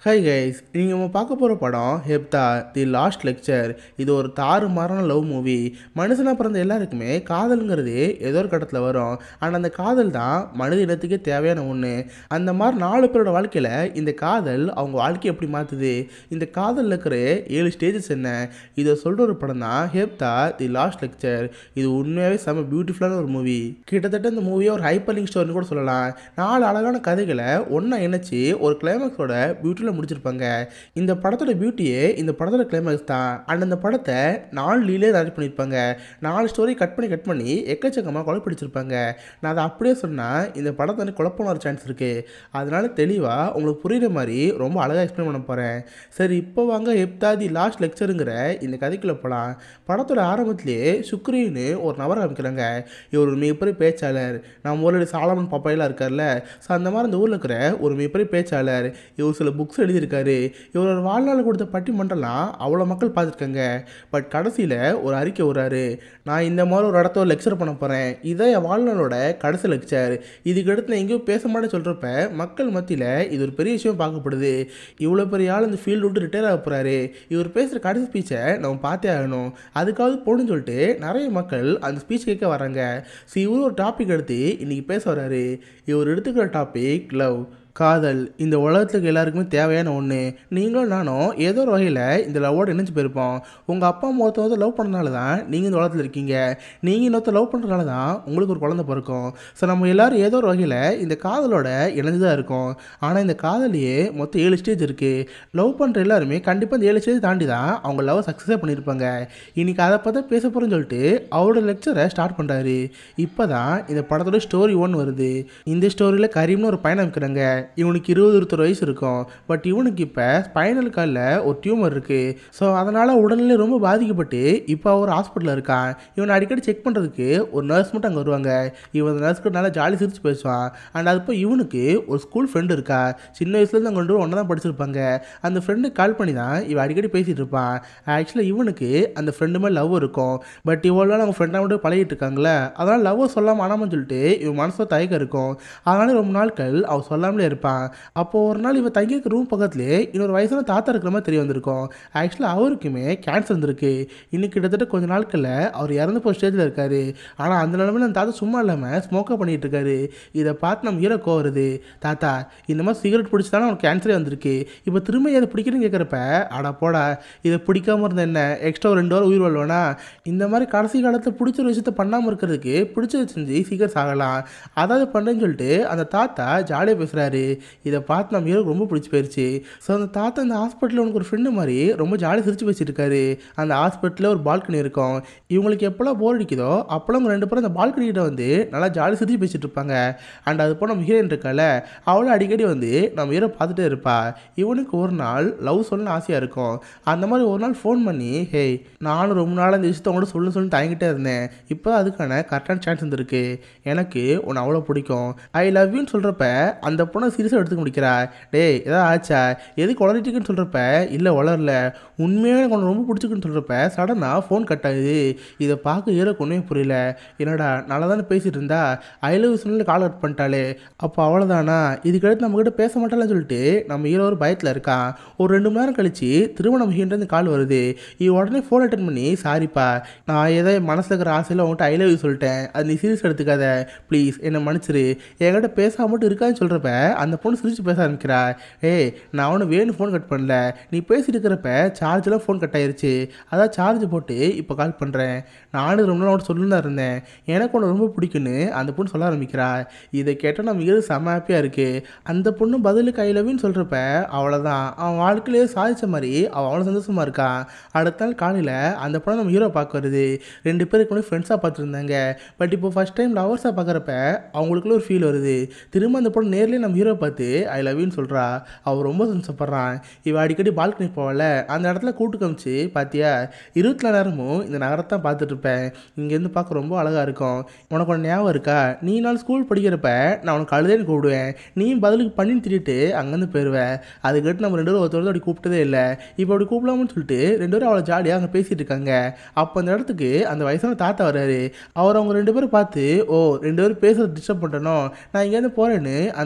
Hi guys, நீங்கள் நம்ம பார்க்க போகிற படம் ஹெப்தா தி லாஸ்ட் லெக்சர். இது ஒரு தாறுமாறான லவ் மூவி. மனுஷனாக பிறந்த எல்லாருக்குமே காதலுங்கிறது ஏதோ ஒரு கட்டத்தில் வரும். ஆனால் அந்த காதல் தான் மனித இனத்துக்கே தேவையான ஒன்று. அந்த மாதிரி 4 பேரோட வாழ்க்கையில் இந்த காதல் அவங்க வாழ்க்கையை எப்படி மாற்றுது, இந்த காதலில் இருக்கிற 7 ஸ்டேஜஸ் என்ன, இதை சொல்கிற ஒரு படம் தான் ஹெப்தா தி லாஸ்ட் லெக்சர். இது உண்மையாகவே செம்ம பியூட்டிஃபுல்லான ஒரு மூவி. கிட்டத்தட்ட இந்த மூவியை ஒரு ஹைப்பர் லிங்க் ஸ்டோரின்னு கூட சொல்லலாம். 4 அழகான கதைகளை ஒன்றா இணைச்சி ஒரு கிளைமேக்ஸோட பியூட்டிஃபுல்லாக முடிச்சிருப்பாங்க. இந்த படத்தோட பியூட்டியே இந்த படத்தோட கிளைமேக்ஸ் தான். அண்ட் அந்த படத்தை 4 லீலே டைரக்ட் பண்ணியிருப்பாங்க. 4 ஸ்டோரி கட் பண்ணி எக்கச்சக்கமாக குழப்பிடிச்சிருப்பாங்க. நான் அதை அப்படியே சொன்னால் இந்த படத்தை வந்து குழப்பம் வர சான்ஸ் இருக்குது. அதனால தெளிவாக உங்களுக்கு புரியுற மாதிரி ரொம்ப அழகாக எக்ஸ்பிளைன் பண்ண போகிறேன். சரி, இப்போ வாங்க ஹெப்தா தி லாஸ்ட் லெக்சருங்கிற இந்த கதைக்குள்ளே போகலாம். படத்தோட ஆரம்பத்திலேயே சுக்ரீன்னு ஒரு நபர் காமிக்கிறாங்க. இவர் ஒரு மிகப்பெரிய பேச்சாளர். நம்ம ஊரில் சாலமன் பாப்பையெல்லாம் இருக்கார்ல, ஸோ அந்த மாதிரி இந்த ஊரில் இருக்கிற ஒரு மிகப்பெரிய பேச்சாளர். இவர் சில புக்ஸ் எழுதியிருக்காரு. இவரோட வாழ்நாள் கொடுத்த பட்டிமன்றம்லாம் அவ்வளோ மக்கள் பார்த்துருக்காங்க. பட் கடைசியில் ஒரு அறிக்கை வர்றாரு, நான் இந்த மாதிரி ஒரு இடத்த லெக்சர் பண்ண போகிறேன், இதான் என் வாழ்நாளோட கடைசி லெக்சர், இதுக்கு அடுத்து நான் எங்கேயும் பேச மாட்டேன்னு சொல்கிறப்ப மக்கள் மத்தியில் இது ஒரு பெரிய விஷயம் பார்க்கப்படுது. இவ்வளோ பெரிய ஆள் இந்த ஃபீல்டு விட்டு ரிட்டையர் ஆக போகிறாரு, இவர் பேசுகிற கடைசி ஸ்பீச்சை நம்ம பார்த்தே ஆகணும், அதுக்காவது போகணும்னு சொல்லிட்டு நிறைய மக்கள் அந்த ஸ்பீச் கேட்க வராங்க. ஸோ இவரு ஒரு டாபிக் எடுத்து இன்றைக்கி பேச வர்றாரு. இவர் எடுத்துக்கிற டாபிக் லவ், காதல். இந்த உலகத்துக்கு எல்லாருக்குமே தேவையான ஒன்று. நீங்களும் நானும் ஏதோ ஒரு வகையில் இந்த லவ்வோடு இணைஞ்சு போயிருப்போம். உங்கள் அப்பா அம்மா ஒருத்தர் லவ் பண்ணனால தான் நீங்கள் இந்த உலகத்தில் இருக்கீங்க. நீங்கள் இன்னொருத்தர் லவ் பண்ணுறதுனால தான் உங்களுக்கு ஒரு குழந்தை பிறக்கும். ஸோ நம்ம எல்லோரும் ஏதோ ஒரு வகையில் இந்த காதலோட இணைஞ்சு தான் இருக்கோம். ஆனால் இந்த காதலையே மொத்தம் 7 ஸ்டேஜ் இருக்குது. லவ் பண்ணுற எல்லாருமே கண்டிப்பாக இந்த 7 ஸ்டேஜ் தாண்டி தான் அவங்க லவ் சக்ஸஸே பண்ணியிருப்பாங்க. இன்றைக்கி அதை பார்த்தா பேச போகிறேன்னு சொல்லிட்டு அவரோட லெக்சரை ஸ்டார்ட் பண்ணுறாரு. இப்போ தான் இந்த படத்தோட ஸ்டோரி 1 வருது. இந்த ஸ்டோரியில் கரீம்னு ஒரு பையனை அமைக்கிறாங்க. இவனுக்கு 20-21 வயசு இருக்கும். பட் இவனுக்கு இப்போ ஸ்பைனல் காலில் ஒரு டியூமர் இருக்குது. ஸோ அதனால் உடல்நிலை ரொம்ப பாதிக்கப்பட்டு இப்போ அவர் ஹாஸ்பிட்டலில் இருக்கான். இவனை அடிக்கடி செக் பண்ணுறதுக்கு ஒரு நர்ஸ் மட்டும் அங்கே வருவாங்க. இவன் அந்த நர்ஸ்க்கு நல்லா ஜாலி சிரிச்சு பேசுவான். அண்ட் அதுப்போ இவனுக்கு ஒரு ஸ்கூல் ஃப்ரெண்டு இருக்கா. சின்ன வயசுலேருந்து அவங்க 2 ஒன்றா தான் படிச்சிருப்பாங்க. அந்த ஃப்ரெண்டுக்கு கால் பண்ணி தான் இவன் அடிக்கடி பேசிகிட்டு இருப்பான். ஆக்சுவலாக இவனுக்கு அந்த ஃப்ரெண்டு மேலே லவ் இருக்கும். பட் இவ்வளோ அவங்க ஃப்ரெண்டாக மட்டும் பழகிட்டு இருக்காங்களே, அதனால் லவ் சொல்லாமல் ஆனாமன்னு சொல்லிட்டு இவன் மனசில் தயக்கம் இருக்கும். அதனால் ரொம்ப நாட்கள் அவன் சொல்லாமலே இருப்பான். அப்போது ஒரு நாள் இவன் தங்கியிருக்க ரூம் பக்கத்துலேயே இன்னொரு வயசான தாத்தா இருக்கிற மாதிரி தெரிய வந்திருக்கும். ஆக்சுவலாக அவருக்குமே கேன்சர் இருந்திருக்கு. இன்னும் கிட்டத்தட்ட கொஞ்சம் நாட்களில் அவர் இறந்து போய் ஸ்டேஜில் இருக்காரு. ஆனால் அந்த நிலமையில் அந்த தாத்தா சும்மா இல்லாமல் ஸ்மோக்காக பண்ணிகிட்டு இருக்காரு. இதை பார்த்து நம்ம ஹீரோ கோவம் வருது. தாத்தா, இந்த மாதிரி சிகரெட் பிடிச்சி தானே அவனுக்கு கேன்சரே வந்திருக்கு, இப்போ திரும்ப அதை பிடிக்கிறேன்னு கேட்குறப்ப, அடா போடா, இதை பிடிக்காமல் இருந்த என்ன எக்ஸ்ட்ரா ஒரு 2 வாரம் உயிர் வாழ்வானா, இந்த மாதிரி கடைசி காலத்தில் பிடிச்ச ஒரு விஷயத்த பண்ணாமல் இருக்கிறதுக்கு பிடிச்சதை செஞ்சு சீக்கிரம் சாகலாம், அதாவது பண்ணுறேன்னு சொல்லிட்டு அந்த தாத்தா ஜாலியாக பேசுகிறாரு. இதை பார்த்து நம்ம ஹீரோ ரொம்ப பிடிச்சி போயிடுச்சு. ஸோ அந்த தாத்தா அந்த ஹாஸ்பிட்டலில் உனக்கு ஒரு ஃப்ரெண்டு மாதிரி ரொம்ப ஜாலியாக சிரிச்சு பேசிட்டு இருக்காரு. அந்த ஹாஸ்பிட்டலில் ஒரு பால்கனி இருக்கும். இவங்களுக்கு எப்போல்லாம் போர் அடிக்குதோ அப்போல்லாம் 2 பேரும் அந்த பால்கனி கிட்ட வந்து நல்லா ஜாலியாக சிரிச்சு பேசிட்டு இருப்பாங்க. அண்ட் அது போல் நம்ம ஹீரோயின் இருக்கால, அவளும் அடிக்கடி வந்து நம்ம ஹீரோ பார்த்துட்டே இருப்பா. இவனுக்கு ஒரு நாள் லவ் சொல்லணும்னு ஆசையாக இருக்கும். அந்த மாதிரி ஒரு நாள் ஃபோன் பண்ணி, ஹே, நானும் ரொம்ப நாள் அந்த விஷயத்த உங்கள்கிட்ட சொல்லணும்னு தயங்கிட்டே இருந்தேன், இப்போ அதுக்கான கரெக்டான சான்ஸ் வந்துருக்கு, எனக்கு உன்னை அவ்வளோ பிடிக்கும், ஐ லவ் யூன்னு சொல்கிறப்ப அந்த பொண்ணை சீரியஸாக எடுத்துக்க முடிக்கிறா. டேய், எதாவது ஆச்சா, எதுக்கு வளரிட்டுக்குன்னு சொல்கிறப்ப, இல்லை வளரல, உண்மையாக எனக்கு உன்னை ரொம்ப பிடிச்சிக்குன்னு சொல்கிறப்ப சடனாக ஃபோன் கட் ஆகுது. இதை பார்க்க ஹீரோக்கு ஒன்றுமே புரியல. என்னடா நல்லா தானே பேசிகிட்டு இருந்தா, ஐ லவ் சொன்ன கால் கட் பண்ணிட்டாலே, அப்போ அவ்வளோதானா, இதுக்கடுத்து நம்மக்கிட்ட பேச மாட்டான்னு சொல்லிட்டு நம்ம ஹீரோ ஒரு பயத்தில் இருக்கான். ஒரு 2 மணி நேரம் கழிச்சு திரும்ப நம்ம ஹீரோந்து கால் வருது. உடனே ஃபோன் அட்டன் பண்ணி, சாரிப்பா, நான் ஏதோ மனசில் இருக்கிற ஆசையில் உங்கள்கிட்ட ஐ லவ் யூ சொல்லிட்டேன், அது நீ சீரியஸ் எடுத்துக்காத, ப்ளீஸ் என்னை மன்னிச்சிரு, என்கிட்ட பேசாம மட்டும் இருக்கான்னு சொல்கிறப்ப அந்த பொண்ணு சிரிச்சு பேச ஆரம்பிக்கிறா. ஏய், நான் அவனு வேணும் ஃபோன் கட் பண்ணல, நீ பேசிட்டு இருக்கிறப்ப சார்ஜெலாம் ஃபோன் கட் ஆயிடுச்சு, அதான் சார்ஜ் போட்டு இப்போ கால் பண்ணுறேன், நானும் ரொம்ப நாள் சொல்லணும் இருந்தேன், எனக்கு ஒன்று ரொம்ப பிடிக்குன்னு அந்த பொண்ணு சொல்ல ஆரம்பிக்கிறா. இதை கேட்டால் நம்ம ஹீரோ செம்ம ஹாப்பியாக இருக்குது. அந்த பொண்ணு பதிலுக்கு ஐ லவ்னு சொல்கிறப்ப அவ்வளோதான், அவன் வாழ்க்கையிலேயே சாதித்த மாதிரி அவன் அவ்வளோ சந்தோஷமாக இருக்கான். அடுத்த நாள் காலையில் அந்த பொண்ணை நம்ம ஹீரோ பார்க்க வருது. 2 பேருக்கு கூட ஃப்ரெண்ட்ஸாக பார்த்துருந்தாங்க. பட் இப்போ ஃபஸ்ட் டைம் லவர்ஸாக பார்க்குறப்ப அவங்களுக்குள்ள ஒரு ஃபீல் வருது. திரும்ப அந்த பொண்ணு நேர்லேயே நம்ம ஹீரோ பார்த்து ஐ லவ் யூன்னு சொல்கிறா. அவள் ரொம்ப சந்தோஷப்படுறான். இவன் அடிக்கடி பால்கனி போகல, அந்த இடத்துல கூட்டு காமிச்சு, பார்த்தியா, 24 நேரமும் இந்த நகரத்தான் பார்த்துட்டு இருப்பேன், இங்கேருந்து பார்க்க ரொம்ப அழகாக இருக்கும், உனக்கு ஒன்று ஞாபகம் இருக்கா, நீ நாள் ஸ்கூல் படிக்கிறப்ப நான் உனக்கு அழுதேன்னு கூப்பிடுவேன், நீ பதிலுக்கு பண்ணின்னு திட்டிட்டு அங்கேருந்து போயிடுவேன், அதுக்கிட்ட நம்ம 2 பேரும் ஒருத்தர் அப்படி கூப்பிட்டதே இல்லை, இப்போ அப்படி கூப்பிடலாம்னு சொல்லிட்டு 2 பேரும் அவ்வளோ ஜாலியாக அங்கே பேசிகிட்டு இருக்காங்க. அப்போ அந்த இடத்துக்கு அந்த வயசான தாத்தா வர்றாரு. அவர் அவங்க 2 பேரும் பார்த்து, ஓ 2 பேரும் பேசுகிறது டிஸ்டர்ப் பண்ணணும், நான் இங்கேருந்து போகிறேன்னு அந்த தாத்தா அங்கேருந்து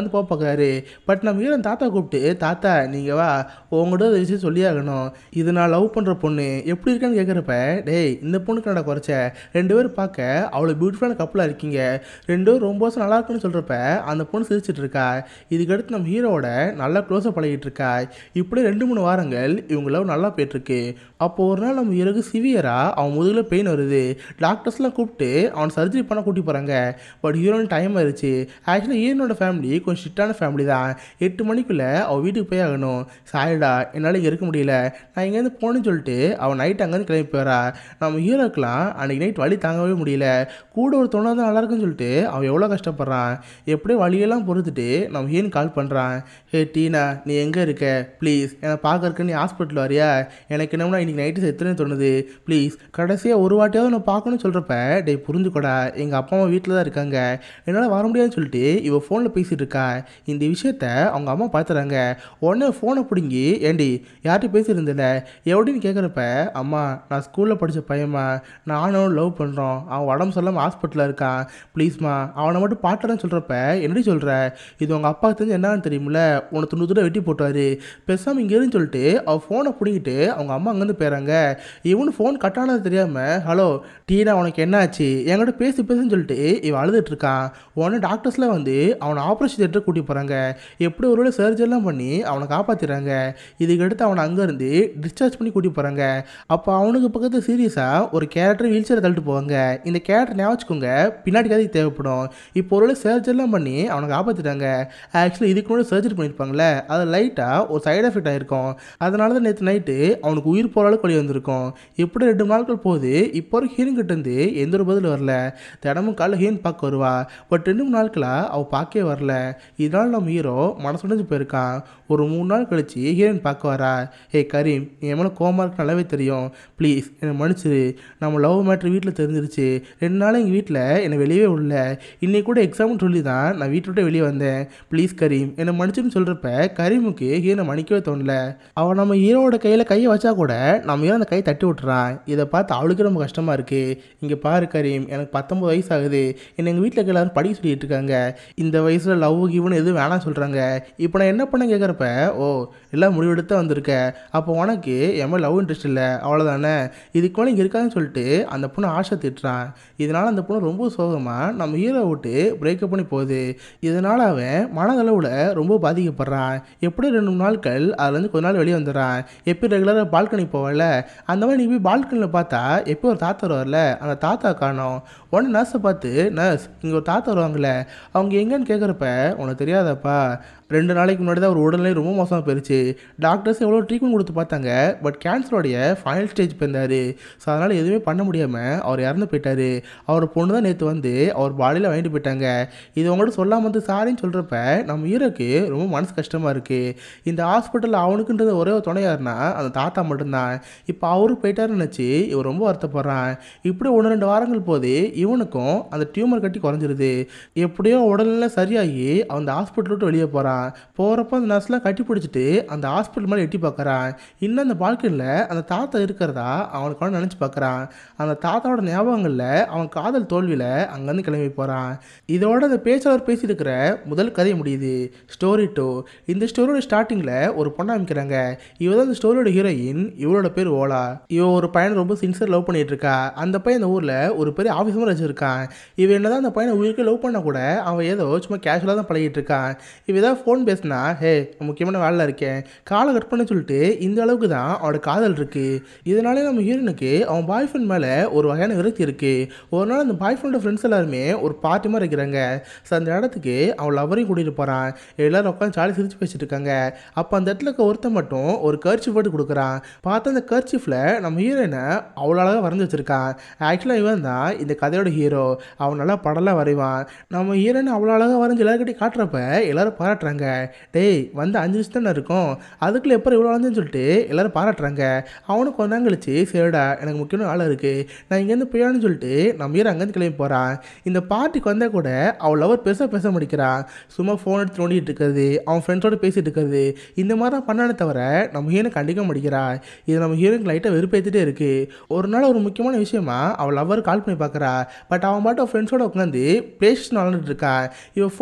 அங்கேருந்து போக பார்க்குறாரு. பட் நம்ம ஹீரோ தாத்தா கூப்பிட்டு, தாத்தா நீங்கள் வா, உங்கள்கிட்ட ஒரு விஷயம் சொல்லி ஆகணும். இது நான் லவ் பண்ணுற பொண்ணு எப்படி இருக்கான்னு கேட்குறப்ப, டேய் இந்த பொண்ணுக்கு நான் குறைச்ச 2 பேரும் பார்க்க அவ்வளோ பியூட்டிஃபுல்லான கப்பலாக இருக்கீங்க, 2 பேரும் ரொம்ப வருஷம் நல்லா இருக்குன்னு சொல்கிறப்ப அந்த பொண்ணு சிரிச்சிட்டு இருக்கா. இதுக்கடுத்து நம்ம ஹீரோவோட நல்லா க்ளோஸாக பழகிட்டு இருக்கா. இப்படியே 2-3 வாரங்கள் இவங்க லவ் நல்லா போயிட்டுருக்கு. அப்போது ஒரு நாள் நம்ம ஹீரோக்கு சிவியராக அவன் முதுகில் பெயின் வருது. டாக்டர்ஸ்லாம் கூப்பிட்டு அவன் சர்ஜரி பண்ண கூட்டி போகிறாங்க. பட் ஹீரோயின் டைம் ஆயிடுச்சு. ஆக்சுவலாக ஹீரோனோட ஃபேமிலி கொஞ்சம் ஸ்ட்ரிக்டான ஃபேமிலி தான். 8 மணிக்குள்ளே அவள் வீட்டுக்கு போய் ஆகணும். சாரிடா என்னால் இங்கே இருக்க முடியல, நான் இங்கேருந்து போகணுன்னு சொல்லிட்டு அவன் நைட் அங்கேருந்து கிளம்பி போயிடறா. நம்ம ஹீரோக்கெலாம் அன்றைக்கி நைட் வலி தாங்கவே முடியல. கூட ஒரு தொண்டை தான் நல்லாயிருக்குன்னு சொல்லிட்டு அவன் எவ்வளோ கஷ்டப்படுறான். எப்படியோ வழியெல்லாம் பொறுத்துட்டு நம்ம ஹீரோன் கால் பண்ணுறான். ஹே டீனா, நீ எங்கே இருக்க? ப்ளீஸ் என்னை பார்க்கறக்கு நீ ஹாஸ்பிட்டல் வரியா? எனக்கு என்னமோ இன்றைக்கி நைட்டு செத்துன்னு தோணுது. ப்ளீஸ் கடைசியாக ஒரு வாட்டியாவது நான் பார்க்கணும்னு சொல்கிறப்ப, டே புரிஞ்சுக்கூடா, எங்கள் அப்பா அம்மா வீட்டில் தான் இருக்காங்க, என்னால் வர முடியாதுன்னு சொல்லிட்டு இவள் ஃபோனில் பேசிகிட்டு இருக்கா. இந்த விஷயத்த அவங்க அம்மா பார்த்துறாங்க. உடனே ஃபோனை பிடுங்கி, ஏண்டி யார்கிட்ட பேசியிருந்தில்ல எப்படின்னு கேட்குறப்ப, அம்மா நான் ஸ்கூலில் படித்த பையம்மா, நானும் லவ் பண்ணுறோம், அவன் உடம்பு சொல்லாமல் ஹாஸ்பிட்டலில் இருக்கான், ப்ளீஸ்மா அவனை மட்டும் பாட்டுறேன்னு சொல்கிறப்ப, என்னடி சொல்கிற? இது உங்கள் அப்பா தெரிஞ்சு என்னன்னு தெரியுமில்ல, உன்னை துண்டு துண்டை வெட்டி போட்டுவார், பேசாமல் இங்கே இருன்னு சொல்லிட்டு அவள் ஃபோனை பிடிங்கிட்டு அவங்க அம்மா அங்கேருந்து போயிடறாங்க. இவனு ஃபோன் கட் ஆனது தெரியாமல், ஹலோ டீனா உனக்கு என்ன ஆச்சு, என்கிட்ட பேசுன்னு சொல்லிட்டு இவன் அழுதுட்டு இருக்கான். உடனே டாக்டர்ஸ்லாம் வந்து அவனை ஆப்ரேஷன் தியேட்டர் கூட்டி போகிறாங்க. எப்படி ஒரு வேளை சர்ஜரிலாம் பண்ணி அவனை காப்பாற்றிடுறாங்க. இதுக்கடுத்து அவனை அங்கேருந்து டிஸ்சார்ஜ் பண்ணி கூட்டி போகிறாங்க. அப்போ அவனுக்கு பக்கத்தில் சீரியஸாக ஒரு கேரக்டர் வீல் சேரை தள்ளிட்டு போவாங்க. இந்த கேரக்டர் ஞாபகம் வச்சுக்கோங்க, பின்னாடி கதைக்கு தேவைப்படும். இப்போ ஒரு வேளை சர்ஜரிலாம் பண்ணி அவனை காப்பாற்றிட்டாங்க. ஆக்சுவலி இதுக்கு முன்னாடி சர்ஜரி பண்ணியிருப்பாங்களே, அது லைட்டாக ஒரு சைடு எஃபெக்ட் ஆகிருக்கும். அதனால தான் நேற்று நைட்டு அவனுக்கு உயிர் போகிற அளவுக்கு வழி வந்திருக்கும். இப்படி 2 நாட்கள் போகுது. இப்போ ஒரு ஹீரோயின் கிட்டேருந்து எந்த ஒரு பதில் வரல. தினமும் காலைல ஹீரோயின் பார்க்க வருவா. பட் 2-3 நாட்களாக அவள் பார்க்கவே வரல. இதனால் நம்ம ஹீரோ மனசுடைஞ்சு போயிருக்கான். ஒரு 3 நாள் கழிச்சு ஹீரோயின் பார்க்க வரா. ஹே கரீம், நீ என் மேலே கோவமாக இருக்கு நல்லாவே தெரியும், ப்ளீஸ் என்னை மன்னிச்சிரு, நம்ம லவ் மேட்ரு வீட்டில் தெரிஞ்சிருச்சு, 2 நாள் எங்கள் வீட்டில் என்னை வெளியே விடல, இன்னைக்கு கூட எக்ஸாம்னு சொல்லி தான் நான் வீட்டை விட்டு வெளியே வந்தேன், ப்ளீஸ் கரீம் என்னை மன்னிச்சுன்னு சொல்கிறப்ப கரீமுக்கு ஹீரோனை மன்னிக்கவே தோணல. அவன் நம்ம ஹீரோவோட கையில் கையை வச்சா கூட நம்ம ஹீரோ அந்த கையை தட்டி விட்டுறான். இதை பார்த்து அவளுக்கு ரொம்ப கஷ்டமாக இருக்குது. இங்கே பாரு கரீம், எனக்கு 19 வயசு ஆகுது, என்னை எங்கள் வீட்டில் எல்லாரும் படிக்க சொல்லிட்டு இருக்காங்க, இந்த வயசில் லவ் கிவ்னு எதுவும் வேணாம் சொல்கிறாங்க, இப்போ நான் என்ன பண்ண கேட்குறப்ப, ஓ எல்லாம் முடிவெடுத்து வந்திருக்க, அப்போ உனக்கு என் மேலே லவ் இன்ட்ரெஸ்ட் இல்லை அவ்வளோதானே, இதுக்கு மேலே இங்கே இருக்காதுன்னு சொல்லிட்டு அந்த பொண்ணு ஆசை திட்டுறான். இதனால் அந்த பொண்ணு ரொம்ப சோகமாக நம்ம ஹீரோ விட்டு பிரேக்கப் பண்ணி போகுது. இதனால் அவன் மனதளவில் ரொம்ப பாதிக்கப்படுறான். எப்படி 2-3 நாட்கள் அதுலேருந்து கொஞ்ச நாள் வெளியே வந்துடுறான். எப்போ ரெகுலராக பால்கனி போவல, அந்த மாதிரி நீ போய் பால்கனியில் பார்த்தா எப்போ ஒரு தாத்தா வருவார்ல, அந்த தாத்தா காணோம். உடனே நர்ஸை பார்த்து, நர்ஸ் இங்கே ஒரு தாத்தா வருவாங்களே, அவங்க எங்கன்னு கேட்குறப்ப, உனக்கு தெரியாதப்பா, 2 நாளைக்கு முன்னாடி தான் ஒரு உடல்நிலை ரொம்ப மோசமாக போயிடுச்சு, டாக்டர்ஸ் எவ்வளோ ட்ரீட்மெண்ட் கொடுத்து பார்த்தாங்க, பட் கேன்சரோடைய ஃபைனல் ஸ்டேஜ் போயிருந்தார், ஸோ அதனால் எதுவுமே பண்ண முடியாமல் அவர் இறந்து போயிட்டார், அவர் பொண்ணு தான் நேற்று வந்து அவர் பாடியில் வாங்கிட்டு போயிட்டாங்க, இது உங்கள்கிட்ட சொல்லாமல் வந்து சாரின்னு சொல்கிறப்ப நம்ம ஹீரோக்கு ரொம்ப மனசு கஷ்டமாக இருக்குது. இந்த ஹாஸ்பிட்டலில் அவனுக்குன்றது ஒரே ஒரு துணையாருன்னா அந்த தாத்தா மட்டும்தான். இப்போ அவரு போயிட்டாருன்னு நினச்சி இவர் ரொம்ப வருத்தப்படுறான். இப்படி 1-2 வாரங்கள் போது இவனுக்கும் அந்த டியூமர் கட்டி குறைஞ்சிருது. எப்படியோ உடல்நிலை சரியாகி அந்த ஹாஸ்பிட்டல் விட்டு வெளியே போகிறான். போகிறப்ப அந்த நர்ஸ்லாம் கட்டி பிடிச்சிட்டு அந்த ஹாஸ்பிட்டல் மேலே எட்டி பார்க்குறான். இன்னும் அந்த பால்கனியில் அந்த தாத்தா இருக்கிறதா அவனுக்கு நினச்சி பார்க்குறான். அந்த தாத்தாவோட ஞாபகங்களில் அவன் காதல் தோல்வியில் அங்கேருந்து கிளம்பி போகிறான். இதோட அந்த பேச்சாளர் பேசிட்டு இருக்கிற முதல் கதை முடியுது. ஸ்டோரி 2. இந்த ஸ்டோரியோட ஸ்டார்டிங்கில் ஒரு பொண்ணை அமைக்கிறாங்க. இவ தான் இந்த ஸ்டோரியோட ஹீரோயின். இவளோட பேர் ஓலா. இவ ஒரு பையனை ரொம்ப சின்சியர் லவ் பண்ணிட்டு இருக்கா. அந்த பையன் இந்த ஊரில் ஒரு பெரிய ஆஃபீஸ் மாதிரி வச்சுருக்கான். இவ என்னதான் அந்த பையனை உயிருக்கு லவ் பண்ண கூட அவன் ஏதோ சும்மா கேஷுவலாக தான் பழகிட்டு இருக்கான். இவ ஏதாவது ஃபோன் பேசினா, ஹே முக்கியமான வேலையில் இருக்கேன், காலை கட் பண்ண சொல்லிட்டு இந்த அளவுக்கு தான் அவனோட காதல் இருக்குது. இதனாலே நம்ம ஹீரோனுக்கு அவன் பாய் ஃப்ரெண்ட் மேலே ஒரு வகையான விரக்தி இருக்குது. ஒரு நாள் அந்த பாய் ஃப்ரெண்டோட ஃப்ரெண்ட்ஸ் எல்லாருமே ஒரு பார்ட்டி மாதிரி இருக்கிறாங்க. ஸோ அந்த இடத்துக்கு அவன் லவரையும் கூட்டிகிட்டு போகிறான். எல்லோரும் உட்காந்து சாலி சிரிச்சு பேசிட்டு இருக்காங்க. அப்போ அந்த இடத்துல இருக்க ஒருத்தன் மட்டும் ஒரு கர்ச்சிஃப் போட்டு கொடுக்குறான். பார்த்தா அந்த கர்ச்சிஃபில் நம்ம ஹீரோயினை அவ்வளோ அழகாக வரைஞ்சி வச்சுருக்கான். ஆக்சுவலாக இவன் தான் இந்த கதையோட ஹீரோ. அவன் நல்லா படம்லாம் வரைவான். நம்ம ஹீரோயினை அவ்வளோ அழகாக வரைஞ்சி எல்லாருக்கிட்டே காட்டுறப்ப எல்லோரும் பாராட்டுறாங்க. டேய் வந்து 5 நிமிஷம் தானே இருக்கும், அதுக்குள்ளே எப்போ இவ்வளோ வளர்ந்துன்னு சொல்லிட்டு எல்லோரும் பாராட்டுறாங்க. அவனுக்கு கொஞ்ச நேரம் கழிச்சு, சரிடா எனக்கு முக்கியமான வேலை இருக்குது, நான் இங்கேருந்து போயான்னு சொல்லிட்டு நம்ம ஹீரோ அங்கேருந்து கிளம்பி போகிறான். இந்த பார்ட்டிக்கு வந்தால் கூட அவள் லவர் பெருசாக பேச முடிக்கிறான். சும்மா ஃபோன் எடுத்து நோண்டிகிட்டு இருக்கிறது, அவன் ஃப்ரெண்ட்ஸோடு பேசிகிட்டு இருக்கிறது, இந்த மாதிரி தான் பண்ணானே தவிர நம்ம ஹீரோனை கண்டிக்க முடிக்கிறா. இது நம்ம ஹீரோனுக்கு லைட்டாக வெறுப்பேற்றிட்டே இருக்குது. ஒரு நாள் ஒரு முக்கியமான விஷயமா அவள் லவர் கால் பண்ணி பார்க்குறா. பட் அவன் பாட்டு அவன் ஃப்ரெண்ட்ஸோடு உட்காந்து பிளே ஸ்டேஷன் விளாண்டுட்டு இருக்கான். இவன் ஃபோன் பண்ணாலும்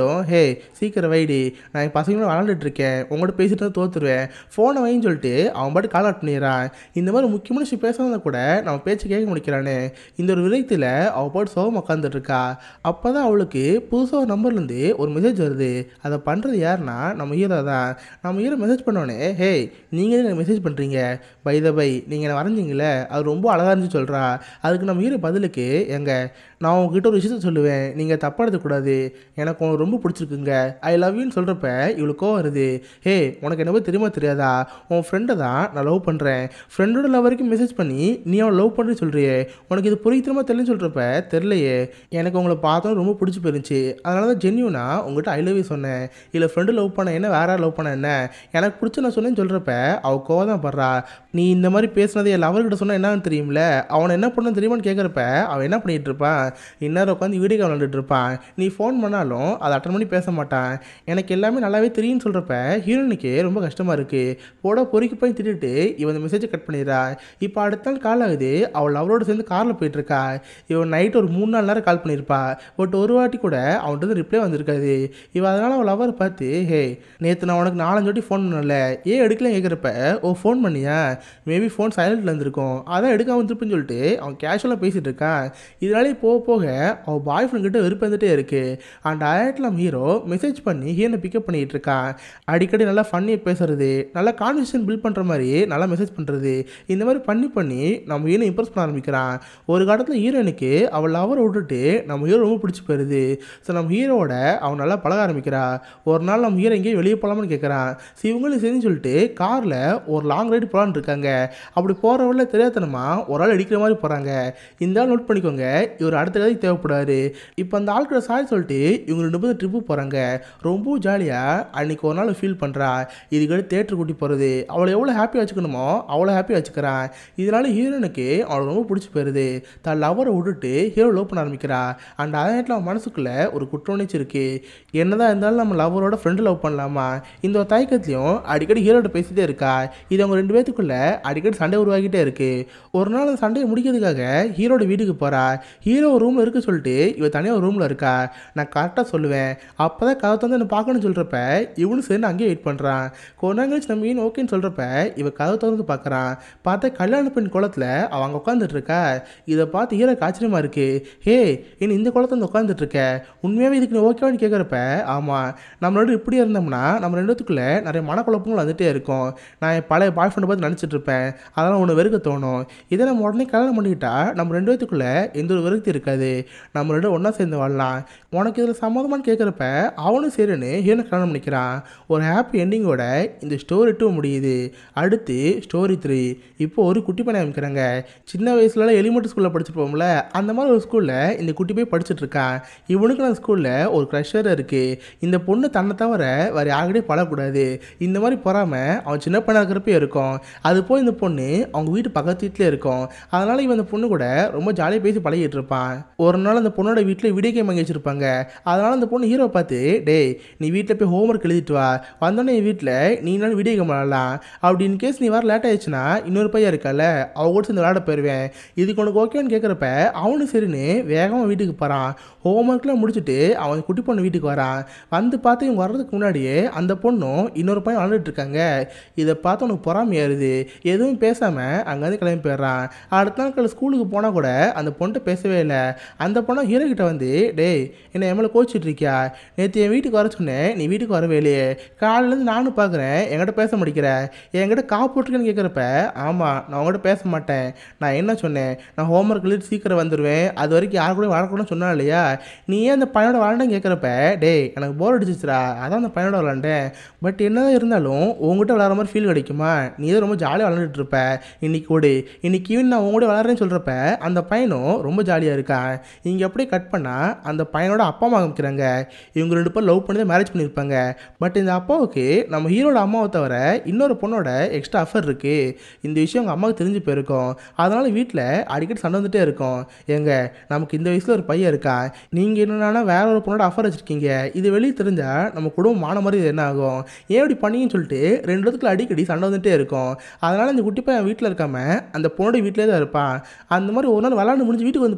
ஹீரோ ஹே சீக்கிரம் வைடி, நான் என் பசங்களும் விளாண்டுட்டு இருக்கேன், உங்கள்கிட்ட பேசிட்டு தோத்துருவேன், ஃபோனை வைன்னு சொல்லிட்டு அவன் பாட்டு கால் அவுட் பண்ணிடுறான். இந்த மாதிரி முக்கியமான விஷயம் பேசாத கூட நம்ம பேச்சு கேட்க முடிக்கிறானே. இந்த ஒரு விதத்தில் அவள் பாட்டு சோகம் உட்காந்துட்டு இருக்கா. அப்போ தான் அவளுக்கு புதுசாக ஒரு நம்பர்லேருந்து ஒரு மெசேஜ் வருது. அதை பண்ணுறது யாருன்னா நம்ம ஹீரோ தான். நம்ம ஹீரோ மெசேஜ் பண்ணோடனே ஹே நீங்கள் எனக்கு மெசேஜ் பண்ணுறீங்க, பை த பை நீங்கள் என்ன வரைஞ்சிங்களே அது ரொம்ப அழகாக இருந்துச்சு சொல்கிறா. அதுக்கு நம்ம ஹீரோ பதிலுக்கு நான் உங்ககிட்ட ஒரு விஷயத்த சொல்லுவேன், நீங்கள் தப்பாக எடுத்துக்கூடாது, எனக்கு உனக்கு ரொம்ப பிடிச்சிருக்குங்க, ஐ லவ் யூன்னு சொல்கிறப்ப இவளுக்கோ வருது. ஹே உனக்கு என்ன தெரியுமா தெரியாதா, உன் ஃப்ரெண்டை தான் நான் லவ் பண்ணுறேன், ஃப்ரெண்டோட லவ் வரைக்கும் மெசேஜ் பண்ணி நீ அவன் லவ் பண்ணுறேன்னு சொல்கிறியே, உனக்கு இது புரியுமா தெரியலன்னு சொல்கிறப்ப தெரிலையே, எனக்கு உங்களை பார்த்தோம் ரொம்ப பிடிச்சி போயிருந்துச்சு, அதனால தான் ஜென்யூனா உங்கள்கிட்ட ஐ லவ் யூ சொன்னேன், இல்லை ஃப்ரெண்டு லவ் பண்ண என்ன வேற லவ் பண்ண என்ன, எனக்கு பிடிச்ச நான் சொன்னேன்னு சொல்கிறப்ப அவள் கோவம் படுறா. நீ இந்த மாதிரி பேசுனது என் லவர்கிட்ட சொன்னால் என்னன்னு தெரியுமில்ல, அவனை என்ன பண்ணு தெரியுமான்னு கேட்குறப்ப அவன் என்ன பண்ணிகிட்டு இருப்பான், இன்னும் உட்காந்து வீடியோ கால் விளாண்டுட்டு இருப்பான், நீ ஃபோன் பண்ணாலும் அதை அட்டன் பண்ணி பேச மாட்டான், எனக்கு எல்லாமே நல்லாவே தெரியும்னு சொல்கிறப்ப ஹீரோனுக்கு ரொம்ப கஷ்டமாக இருக்குது. போட பொறுக்கி போய் திட்டுட்டு இவன் மெசேஜை கட் பண்ணிடுறா. இப்போ அடுத்த நாள் கால் ஆகுது, அவள் அவளோட சேர்ந்து காரில் போயிட்டுருக்கா. இவன் நைட்டு ஒரு 3-4 நேரம் கால் பண்ணியிருப்பா, பட் ஒரு வாட்டி கூட அவன்கிட்ட வந்து ரிப்ளை வந்திருக்காது. இவன் அதனால் அவள் லவரை பார்த்து ஹே நேற்று நான் உனக்கு 4-5 வாட்டி ஃபோன் பண்ணல, ஏன் எடுக்கலன்னு கேட்குறப்ப ஓ ஃபோன் பண்ணியா, மேபி ஃபோன் சைலண்டில் இருந்திருக்கும் அதான் எடுக்காம வந்துருப்புன்னு சொல்லிட்டு அவன் கேஷுவலாக பேசிகிட்டு இருக்கான். இதனாலே போக போக அவள் பாய் ஃப்ரெண்ட் கிட்ட வெறுப்பு வந்துட்டே இருக்குது. அண்ட் ஆயிரத்தில் நம்ம ஹீரோ மெசேஜ் பண்ணி ஹீரோனை பிக்கப் பண்ணிகிட்டு இருக்கான். அடிக்கடி நல்லா ஃபன்னியாக பேசுறது, நல்லா கான்வர்சேஷன் பில்ட் பண்ணுற மாதிரி நல்லா மெசேஜ் பண்ணுறது, இந்த மாதிரி பண்ணி நம்ம ஹீரோ இம்ப்ரெஸ் பண்ண ஆரம்பிக்கிறான். ஒரு காலத்தில் ஹீரோனுக்கு அவள் லவரை விட்டுட்டு நம்ம ஹீரோ ரொம்ப பிடிச்சி போயிடுது. ஸோ நம்ம ஹீரோவோட அவன் நல்லா பழக ஆரம்பிக்கிறா. ஒரு நாள் நம்ம ஹீரோ எங்கேயும் வெளியே போகலாமான்னு கேட்குறான். ஸோ இவங்களும் சரின்னு சொல்லிட்டு காரில் ஒரு லாங் ரைடு போகலான்னு இருக்காங்க. அப்படி போகிறவங்கள தெரியாதனமா ஒரு ஆள் அடிக்கிற மாதிரி போகிறாங்க. இந்த ஆள் நோட் பண்ணிக்கோங்க, இவர் அடுத்த கதைக்கு தேவைப்படாது. இப்போ அந்த ஆட்களை சாரி சொல்லிட்டு இவங்க 2 பேரும் ட்ரிப்பு போகிறாங்க. ரொம்ப ஜாலியாக அன்றைக்கி ஒரு நாள் ஃபீல் பண்ணுறா. இதுக்கடுத்து தேட்டர் கூட்டி போகிறது, அவளை எவ்வளோ ஹாப்பியாக வச்சுக்கணுமோ அவ்வளோ ஹாப்பியாக வச்சுக்கிறான். இதனால ஹீரோனுக்கு அவளை ரொம்ப பிடிச்சி போயிடுது. தான் லவரை விட்டுட்டு ஹீரோ லவ் பண்ண ஆரம்பிக்கிறா. அண்ட் அதே நேரத்தில் அவன் மனசுக்குள்ளே ஒரு குற்ற உணர்ச்சி இருக்குது. என்னதான் இருந்தாலும் நம்ம லவரோட ஃப்ரெண்டு லவ் பண்ணலாமா, இந்த ஒரு தயக்கத்துலையும் அடிக்கடி ஹீரோட பேசிகிட்டே இருக்கா. இது அவங்க 2 பேத்துக்குள்ளே அடிக்கடி சண்டை உருவாகிட்டே இருக்குது. ஒரு நாள் அந்த சண்டையை முடிக்கிறதுக்காக ஹீரோட வீட்டுக்கு போகிறா. ஹீரோ ஒரு ரூமில் இருக்க சொல்லிட்டு இவ தனியாக ஒரு ரூமில் இருக்கா. நான் கரெக்டாக சொல்லுவேன், அப்போ தான் கதை தந்து என்ன பார்க்கணும்னு சொல்கிறப்ப இவனு சேர்ந்து அங்கேயே வெயிட் பண்ணுறான். கொஞ்ச நாள் கழிச்சு நம்ம ஓகேன்னு சொல்கிறப்ப இவ கதை திறந்து பார்க்குறான். பார்த்தா கல்யாண பெண் குளத்தில் அவன் அங்கே உட்காந்துட்டு இருக்கா. இதை பார்த்து ஹீரோக்கு ஆச்சரியமாக இருக்குது. ஹே இன்னும் இந்த குளத்தை வந்து உட்காந்துட்டு இருக்க, உண்மையாகவே இதுக்கு நீ ஓகேவான்னு கேட்குறப்ப ஆமாம், நம்மளோட இப்படி இருந்தோம்னா நம்ம 2 பேத்துக்குள்ளே நிறைய மனக்குழப்பங்கள் வந்துகிட்டே இருக்கும். நான் என் பழைய பாய் ஃப்ரெண்டை பார்த்து நினச்சிட்டு இருப்பேன், அதெல்லாம் ஒன்று வெறுக்க தோணும். இதை நம்ம உடனே கல்யாணம் பண்ணிக்கிட்டா நம்ம 2 பேத்துக்குள்ளே எந்த ஒரு விரக்தி இருக்காது, நம்ம 2 ஒன்றா சேர்ந்து வாழலாம், உனக்கு இதில் சம்மதமானு கேட்குறப்ப அவனும் சரின்னு ஹீரோனை கல்யாணம் பண்ணிக்கிறான். ஒரு ஹாப்பி எண்டிங்கோட இந்த ஸ்டோரி 2 முடியுது. அடுத்து ஸ்டோரி 3. இப்போ ஒரு குட்டி பையனை அமைக்கிறாங்க. சின்ன வயசுலலாம் எலிமெண்ட்ரி ஸ்கூலில் படிச்சுட்டு போகும்ல, அந்த மாதிரி ஒரு ஸ்கூலில் இந்த குட்டி போய் படிச்சுட்டு இருக்கான். இவனுக்கு அந்த ஸ்கூலில் ஒரு க்ரஷர் இருக்குது. இந்த பொண்ணு தன்னை தவிர வேறு யாருக்கிட்டே பழக்கூடாது, இந்த மாதிரி பொறாமல் அவன் சின்ன பையனாக இருக்கிறப்ப இருக்கும். அது போய் இந்த பொண்ணு அவங்க வீட்டு பக்கத்து வீட்டிலே இருக்கும். அதனால் இவன் அந்த பொண்ணு கூட ரொம்ப ஜாலியாக பேசி பழகிட்டு இருப்பான். ஒரு நாள் அந்த பொண்ணோட வீட்டில் வீடியோ கேம் வாங்கி வச்சுருப்பாங்க. அதனால் அந்த பொண்ணு ஹீரோ பார்த்து டேய் நீ வீட்டில் போய் ஹோம்ஒர்க் எழுதிட்டு வா, வந்தோடனே என் வீட்டில் நீ நானும் வீடியோ கேம் விளாடலாம், அப்படி இன்கேஸ் நீ வர லேட் ஆயிடுச்சுன்னா இன்னொரு பையன் இருக்கால அவ கூட சேர்ந்து விளாட போயிடுவேன், இதுக்கு உனக்கு ஓகேன்னு கேட்குறப்ப அவனு சரின்னு வேகமாக வீட்டுக்கு போகிறான். ஹோம்ஒர்க்லாம் முடிச்சுட்டு அவன் குட்டி பொண்ணு வீட்டுக்கு வரான். வந்து பார்த்து இவங்க வர்றதுக்கு முன்னாடியே அந்த பொண்ணும் இன்னொரு பையன் விளாண்டுட்டு இருக்காங்க. இதை பார்த்து உனக்கு பொறாமையாயிருது, எதுவும் பேசாமல் அங்கேருந்து கிளம்பி போயிடுறான். அடுத்த நாட்கள் ஸ்கூலுக்கு போனால் கூட அந்த பொண்ணை பேசவே இல்லை. அந்த பொண்ணை ஹீரோ கிட்ட வந்து டேய் என்னை என் மேலே கோச்சிட்டு இருக்கியா, நேற்று என் வீட்டுக்கு வர சொன்னேன் நீ வீட்டுக்கு வரவே இல்லையே, காலையிலேருந்து நானும் பார்க்குறேன் என்கிட்ட பேச முடிக்கிற, என்கிட்ட போட்டிருக்கேன்னு கேட்குறப்ப ஆமாம் நான் உங்கள்கிட்ட பேச மாட்டேன், நான் என்ன சொன்னேன், நான் ஹோம்ஒர்க் எழுதி சீக்கிரம் வந்துடுவேன், அது வரைக்கும் யாரு கூட விளாடக்கூடாதுன்னு சொன்னா இல்லையா, நீ ஏன் அந்த பையனோட விளாண்டேன்னு கேட்குறப்ப டேய் எனக்கு போர் அடிச்சிச்சுரா அதான் அந்த பையனோட விளாண்டேன், பட் என்னதான் இருந்தாலும் உங்ககிட்ட விளாட்ற மாதிரி ஃபீல் கிடைக்குமா, நீ தான் ரொம்ப ஜாலியாக விளாண்டுட்டு இருப்ப, இன்னைக்கு கூட இன்னைக்கு ஈவன் நான் உங்களோட விளாட்றேன்னு சொல்கிறப்ப அந்த பையனும் ரொம்ப ஜாலியாக இருக்கான். இங்கே அப்படியே கட் பண்ணால் அந்த பையனோட அப்பா அம்மா காமிக்கிறாங்க. இவங்க 2 பேரும் லவ் பண்ணி தான் மேரேஜ் பண்ணியிருப்பாங்க. பட் இந்த அப்பாவுக்கு நம்ம ஹீரோட அம்மாவை தவிர இன்னொரு பொண்ணோட எக்ஸ்ட்ரா அஃபர் இருக்குது. இந்த விஷயம் அவங்க அம்மாவுக்கு தெரிஞ்சு போயிருக்கும். அதனால் வீட்டில் அடிக்கடி சண்டை வந்துட்டே இருக்கும். நமக்கு இந்த வயசில் ஒரு பையன் இருக்கான், நீங்கள் என்னன்னா வேற ஒரு பொண்ணோட அஃபர் வச்சுருக்கீங்க, இது வெளியே தெரிஞ்சால் நம்ம குடும்பம் மான மாதிரி என்ன ஆகும், ஏன் இப்படி பண்ணிங்கன்னு சொல்லிட்டு 2 இடத்துல அடிக்கடி சண்டை வந்துட்டே இருக்கும். அதனால் இந்த குட்டி பையன் வீட்டில் இருக்காமல் அந்த பொண்ணோட வீட்டிலே தான் இருப்பான். அந்த மாதிரி ஒரு நாள் விளாண்டு முடிஞ்சு வீட்டுக்கு வந்து பார்க்குறப்ப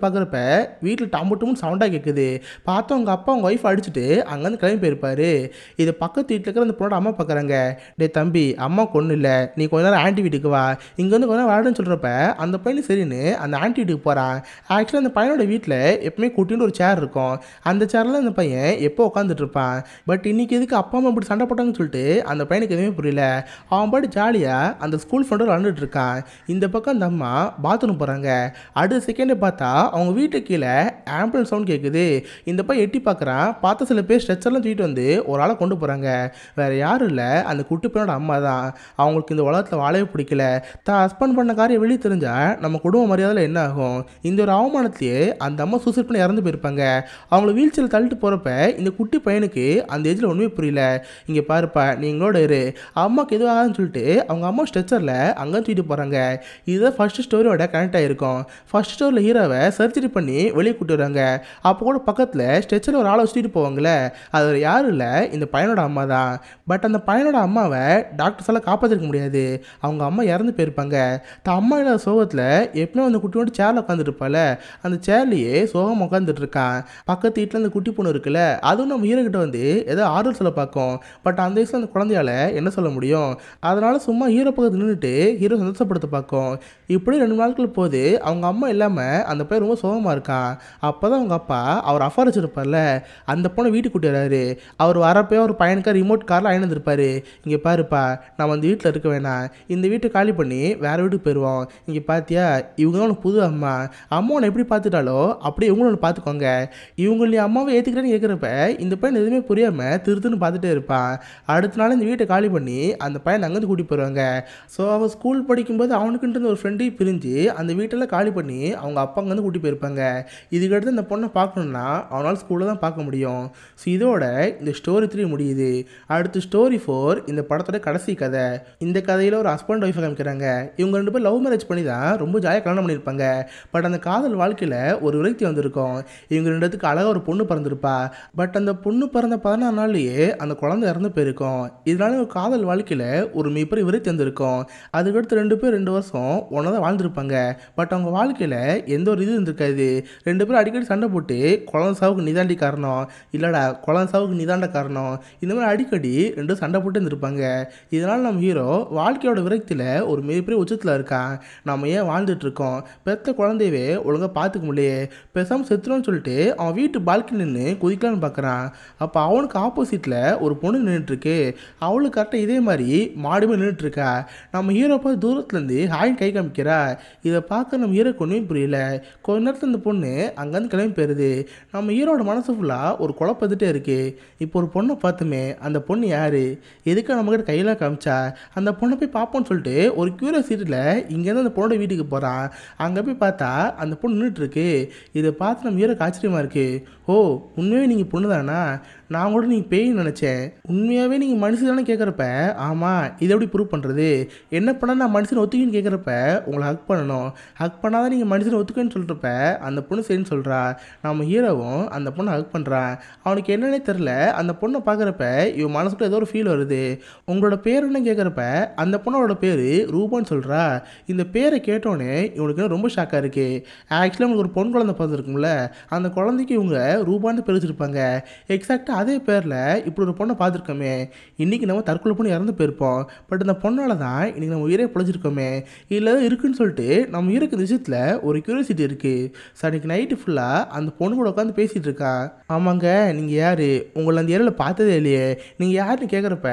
வீட்டில் டம்முட்டும்னு சவுண்டாக கேட்குது. பார்த்தா அவங்க அப்பா அவங்க ஒய்ஃப் அடிச்சுட்டு அங்கேருந்து கிளம்பி போயிருப்பாரு. இது பக்கத்து வீட்டில் இருக்கிற அந்த பொண்ணோட அம்மா பார்க்குறாங்க. டே தம்பி, அம்மா ஒன்றும் இல்லை, நீ கொஞ்ச நேரம் ஆண்டி வீட்டுக்கு வா, இங்கே வந்து கொஞ்ச நேரம் விளையாடுன்னு சொல்கிறப்ப அந்த பையன் சரின்னு அந்த ஆண்டி வீட்டுக்கு போகிறான். ஆக்சுவலாக அந்த பையனோட வீட்டில் எப்பவுமே குட்டின்னு ஒரு சேர் இருக்கும். அந்த சேரில் அந்த பையன் எப்போ உட்காந்துட்டு இருப்பான். பட் இன்னைக்கு எதுக்கு அப்பா அம்மா இப்படி சண்டை போட்டாங்கன்னு சொல்லிட்டு அந்த பையனுக்கு எதுவுமே புரியல. அவன் பாட்டு ஜாலியாக அந்த ஸ்கூல் ஃப்ரெண்டோட விளாண்டுட்டு இருக்கான். இந்த பக்கம் அந்த அம்மா பாத்ரூம் போகிறாங்க. அடுத்த செகண்டே பார்த்தா அவங்க வீட்டுக்கு கீழே ஆம்புலன்ஸ் சவுண்ட் கேட்குது. இந்த பையன் எட்டி பார்க்குறான். பார்த்த சில பேர் ஸ்ட்ரெச்சர்லாம் தூக்கிட்டு வந்து ஒரு ஆளை கொண்டு போகிறாங்க. வேறு யாரும் இல்லை, அந்த குட்டி பையனோட அம்மா தான். அவங்களுக்கு இந்த உலகத்தில் வாழவே பிடிக்கல. தான் ஹஸ்பண்ட் பண்ண காரியம் வெளியே தெரிஞ்சால் நம்ம குடும்ப மரியாதையில் என்ன ஆகும்? இந்த ஒரு அவமானத்திலேயே அந்த அம்மா சூசைட் பண்ணி இறந்து போயிருப்பாங்க. அவங்கள வீல் சேரில் தள்ளிட்டு போகிறப்ப இந்த குட்டி பையனுக்கு அந்த ஏஜில் ஒன்றுமே புரியல. இங்கே பாருப்பா, நீ எங்களோட இரு, அம்மாவுக்கு எதுவும் ஆகாதுன்னு சொல்லிட்டு அவங்க அம்மா ஸ்ட்ரெச்சரில் அங்கே தூக்கிட்டு போகிறாங்க. இதுதான் ஃபர்ஸ்ட் ஸ்டோரியோட கனெக்ட் ஆகிருக்கும். ஃபர்ஸ்ட் ஸ்டோரியில் ஹீரோவை சர்ஜரி பண்ணி வெளியே கூட்டு வராங்க. அப்போ கூட பக்கத்தில் ஸ்ட்ரெச்சரில் ஒரு ஆளை வச்சுட்டு போவாங்களே, அது யாரும் இல்லை, இந்த பையனோட அம்மா தான். பட் அந்த பையனோட அம்மாவை டாக்டர்ஸ் எல்லாம் காப்பாற்றிருக்க முடியாது. அவங்க அம்மா இறந்து போயிருப்பாங்க. தான் அம்மா இல்லாத சோகத்தில் எப்பவுமே அந்த குட்டியோட சேரில் உட்காந்துட்டு இருப்பாள். அந்த சேர்லேயே சோகம் உட்காந்துட்டு இருக்கான். பக்கத்து வீட்டில் அந்த குட்டி பொண்ணு இருக்குல்ல, அதுவும் நம்ம ஹீரோ கிட்ட வந்து ஏதோ ஆறுதல் சொல்ல பார்க்கும். பட் அந்த வயசில் அந்த குழந்தையால என்ன சொல்ல முடியும்? அதனால சும்மா ஹீரோ பக்கத்தில் நின்றுட்டு ஹீரோ சந்தோஷப்படுத்த பார்க்கும். இப்படி 2 நாட்கள் போது அவங்க அம்மா இல்லாமல் அந்த பையன் ரொம்ப சோகமாக இருக்கான். அப்போ தான் அவங்க அப்பா அவர் அஃபார் வச்சுருப்பார்ல, அந்த பொண்ணை வீட்டுக்கு கூட்டி வராரு. அவர் வரப்போ ஒரு பையனுக்கு ரிமோட் காரில் அணிந்திருப்பார். இங்கே பாருப்பா, நம்ம அந்த வீட்டில் இருக்க வேணாம், இந்த வீட்டை காலி பண்ணி வேறு வீட்டுக்கு போயிடுவோம். இங்கே பார்த்தியா, இவங்க தான் உனக்கு புது அம்மா, அம்மா உன்னை எப்படி பார்த்துட்டாலோ அப்படியே இவங்களும் ஒன்று பார்த்துக்கோங்க. இவங்க நீ அம்மாவை ஏற்றுக்கிறேன்னு கேட்குறப்ப இந்த பையன் எதுவுமே புரியாமல் திருத்துன்னு பார்த்துட்டே இருப்பான். அடுத்த நாள் இந்த வீட்டை காலி பண்ணி அந்த பையன் அங்கேருந்து கூட்டி போயிடுவாங்க. ஸோ அவன் ஸ்கூல் படிக்கும்போது அவனுக்குன்ட்டு ஒரு ஃப்ரெண்டையும் பிரிஞ்சு அந்த வீட்டெல்லாம் காலி பண்ணி அவங்க அப்பா அங்கேருந்து கூட்டி போயிருப்பாங்க. இதுக்கடுத்து இந்த பொண்ணை பார்க்கணுன்னா அவனால் ஸ்கூலில் தான் பார்க்க முடியும். ஸோ இதோட இந்த ஸ்டோரி 3 முடியுது. அடுத்து ஸ்டோரி 4 இந்த படத்தோட கடைசி கதை. இந்த கதையில் ஒரு ஹஸ்பண்ட் ஒய்ஃபை காமிக்கிறாங்க. இவங்க 2 பேர் லவ் மேரேஜ் பண்ணி தான் ரொம்ப ஜாலியாக கல்யாணம் பண்ணியிருப்பாங்க. பட் அந்த காதல் வாழ்க்கையில் ஒரு விரக்தி வந்திருக்கும். இவங்க 2 பேத்துக்கு அழகாக ஒரு பொண்ணு பிறந்திருப்பா. பட் அந்த பொண்ணு பிறந்த 14 நாள்லேயே அந்த குழந்தை இறந்து போயிருக்கும். இதனால ஒரு காதல் வாழ்க்கையில் ஒரு மிகப்பெரிய விரக்தி வந்திருக்கும். அதுக்கடுத்து 2 பேர் 2 வருஷம் ஒன்றா தான் வாழ்ந்துருப்பாங்க. பட் அவங்க வாழ்க்கையில் எந்த ஒரு இது இருந்திருக்காது. 2 பேரும் அடிக்கடி சண்டை போட்டு குழந்தை சாவுக்கு நீதாண்டி காரணம், இல்லைடா குழந்தை சாவுக்கு நீதாண்ட காரணம், இந்த மாதிரி அடிக்கடி 2 சண்டை போட்டு இருந்திருப்பாங்க. இதனால் நம்ம ஹீரோ வாழ்க்கையோட விரக்தியில் ஒரு மிகப்பெரிய உச்சத்தில் இருக்கான். நம்ம ஏன் வாழ்ந்துட்டு இருக்கோம், பெத்த குழந்தையவே ஒழுங்காக பார்த்துக்க முடியலையே, பேசாமல் செத்துறோன்னு சொல்லிட்டு அவன் வீட்டு பால்கனி நின்று குதிக்கலான்னு பார்க்குறான். அப்போ அவனுக்கு ஆப்போசிட்டில் ஒரு பொண்ணு நின்றுட்டுருக்கு. அவளுக்கு கரெக்டாக இதே மாதிரி மாடுமே நின்றுட்டுருக்கா. நம்ம ஹீரோ பார்த்து தூரத்துலேருந்து ஹாயின் கை காமிக்கிறா. இதை பார்க்க நம்ம ஹீரோக்கு ஒன்றும் புரியல. கொஞ்ச நேரத்தில் இந்த பொண்ணு அங்கேருந்து கிளம்பி போயிடுது. நம்ம ஹீரோட மனசு ஃபுல்லாக ஒரு குழப்பத்துட்டே இருக்குது. இப்போ ஒரு பொண்ணை பார்த்துமே, அந்த பொண்ணு யார், எதுக்காக நம்மக்கிட்ட கையெல்லாம் காமிச்சா, அந்த பொண்ணை போய் பார்ப்போன்னு சொல்லிட்டு ஒரு கியூரியாசிட்டியில் இங்கேருந்து அந்த பொண்ணோட வீட்டுக்கு போகிறான். அங்கே போய் பார்த்தா அந்த பொண்ணு நின்றுட்டுருக்கு. இதை பார்த்து நம்ம ஹீரோக்கு ஆச்சரியமாக இருக்குது. ஓ, உண்மையாகவே நீங்கள் பொண்ணு தானா, நான் கூட நீங்கள் பேய்ன்னு நினச்சேன். உண்மையாகவே நீங்கள் மனுஷன் தானே கேட்குறப்ப, ஆமாம், இதை எப்படி ப்ரூவ் பண்ணுறது, என்ன பண்ணால் நான் மனுஷனை ஒத்துக்கின்னு கேட்குறப்ப உங்களை ஹக் பண்ணணும், ஹக் பண்ணாதான் நீங்கள் மனுஷனை ஒத்துக்குன்னு சொல்கிறப்ப அந்த பொண்ணு சரின்னு சொல்கிறா. நம்ம ஹீரோவும் அந்த பொண்ணை ஹக் பண்ணுறான். அவனுக்கு என்னன்னே தெரில. அந்த பொண்ணை பார்க்குறப்ப இவன் மனசுக்குள்ள ஏதோ ஒரு ஃபீல் வருது. உங்களோட பேர் என்ன கேட்குறப்ப அந்த பொண்ணோட பேர் ரூபான்னு சொல்கிறா. இந்த பேரை கேட்டோன்னே இவனுக்கு ரொம்ப ஷாக்காக இருக்குது. ஆக்சுவலாக உங்களுக்கு ஒரு பொன் குழந்தை பார்த்துருக்கும்ல, அந்த குழந்தைக்கு இவங்க ரூபான்னு பிரிச்சிருப்பாங்க. எக்ஸாக்டாக அதே பேரில் இப்படி ஒரு பொண்ணை பார்த்துருக்கோமே, இன்றைக்கி நம்ம தற்கொலை பண்ணி இறந்து போயிருப்போம். பட் இந்த பொண்ணால் தான் இன்றைக்கி நம்ம உயிரே பிழைச்சிருக்கோமே. இல்லை இருக்குன்னு சொல்லிட்டு நம்ம இருக்கு இந்த விஷயத்தில் ஒரு கியூரியாசிட்டி இருக்குது. ஸோ அன்றைக்கி நைட்டு ஃபுல்லாக அந்த பொண்ணு கூட உட்காந்து பேசிகிட்டு இருக்கா. ஆமாங்க, நீங்கள் யார், உங்களை அந்த ஏரியாவில் பார்த்ததே இல்லையே, நீங்கள் யாருன்னு கேட்குறப்ப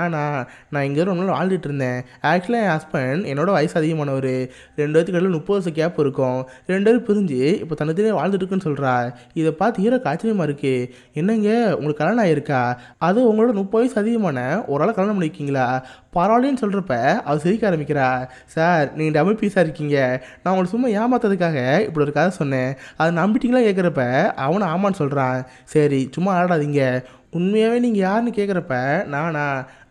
நான் இங்கே ரொம்ப நாள் வாழ்ந்துட்டு இருந்தேன். ஆக்சுவலாக என் ஹஸ்பண்ட் என்னோட வயசு அதிகமானவர், 2 பேருக்கு இடையில 30 வருஷம் கேப் இருக்கும். 2 பேரும் பிரிஞ்சு இப்போ தனித்தனியே வாழ்ந்துட்டு இருக்குன்னு சொல்கிறா. இதை பார்த்து ஹீரோக்கு ஆச்சரியமாக இருக்குது. என்னங்க, உங்களுக்கு கல்யாணம் ஆகிருக்கா, அது உங்களோட 30 வயசு அதிகமான ஒரு ஆளை கல்யாணம் பண்ணியிருக்கீங்களா, பரவாயில்லன்னு சொல்கிறப்ப அவர் சிரிக்க ஆரம்பிக்கிறா. சார், நீங்கள் டபுள் பீஸாக இருக்கீங்க, நான் உங்களுக்கு சும்மா ஏமாத்ததுக்காக இப்படி ஒரு கதை சொன்னேன், அதை நம்பிட்டீங்களா கேட்குறப்ப அவனை ஆமான்னு சொல்கிறான். சரி, சும்மா ஆடாதீங்க, உண்மையாகவே நீங்கள் யாருன்னு கேட்குறப்ப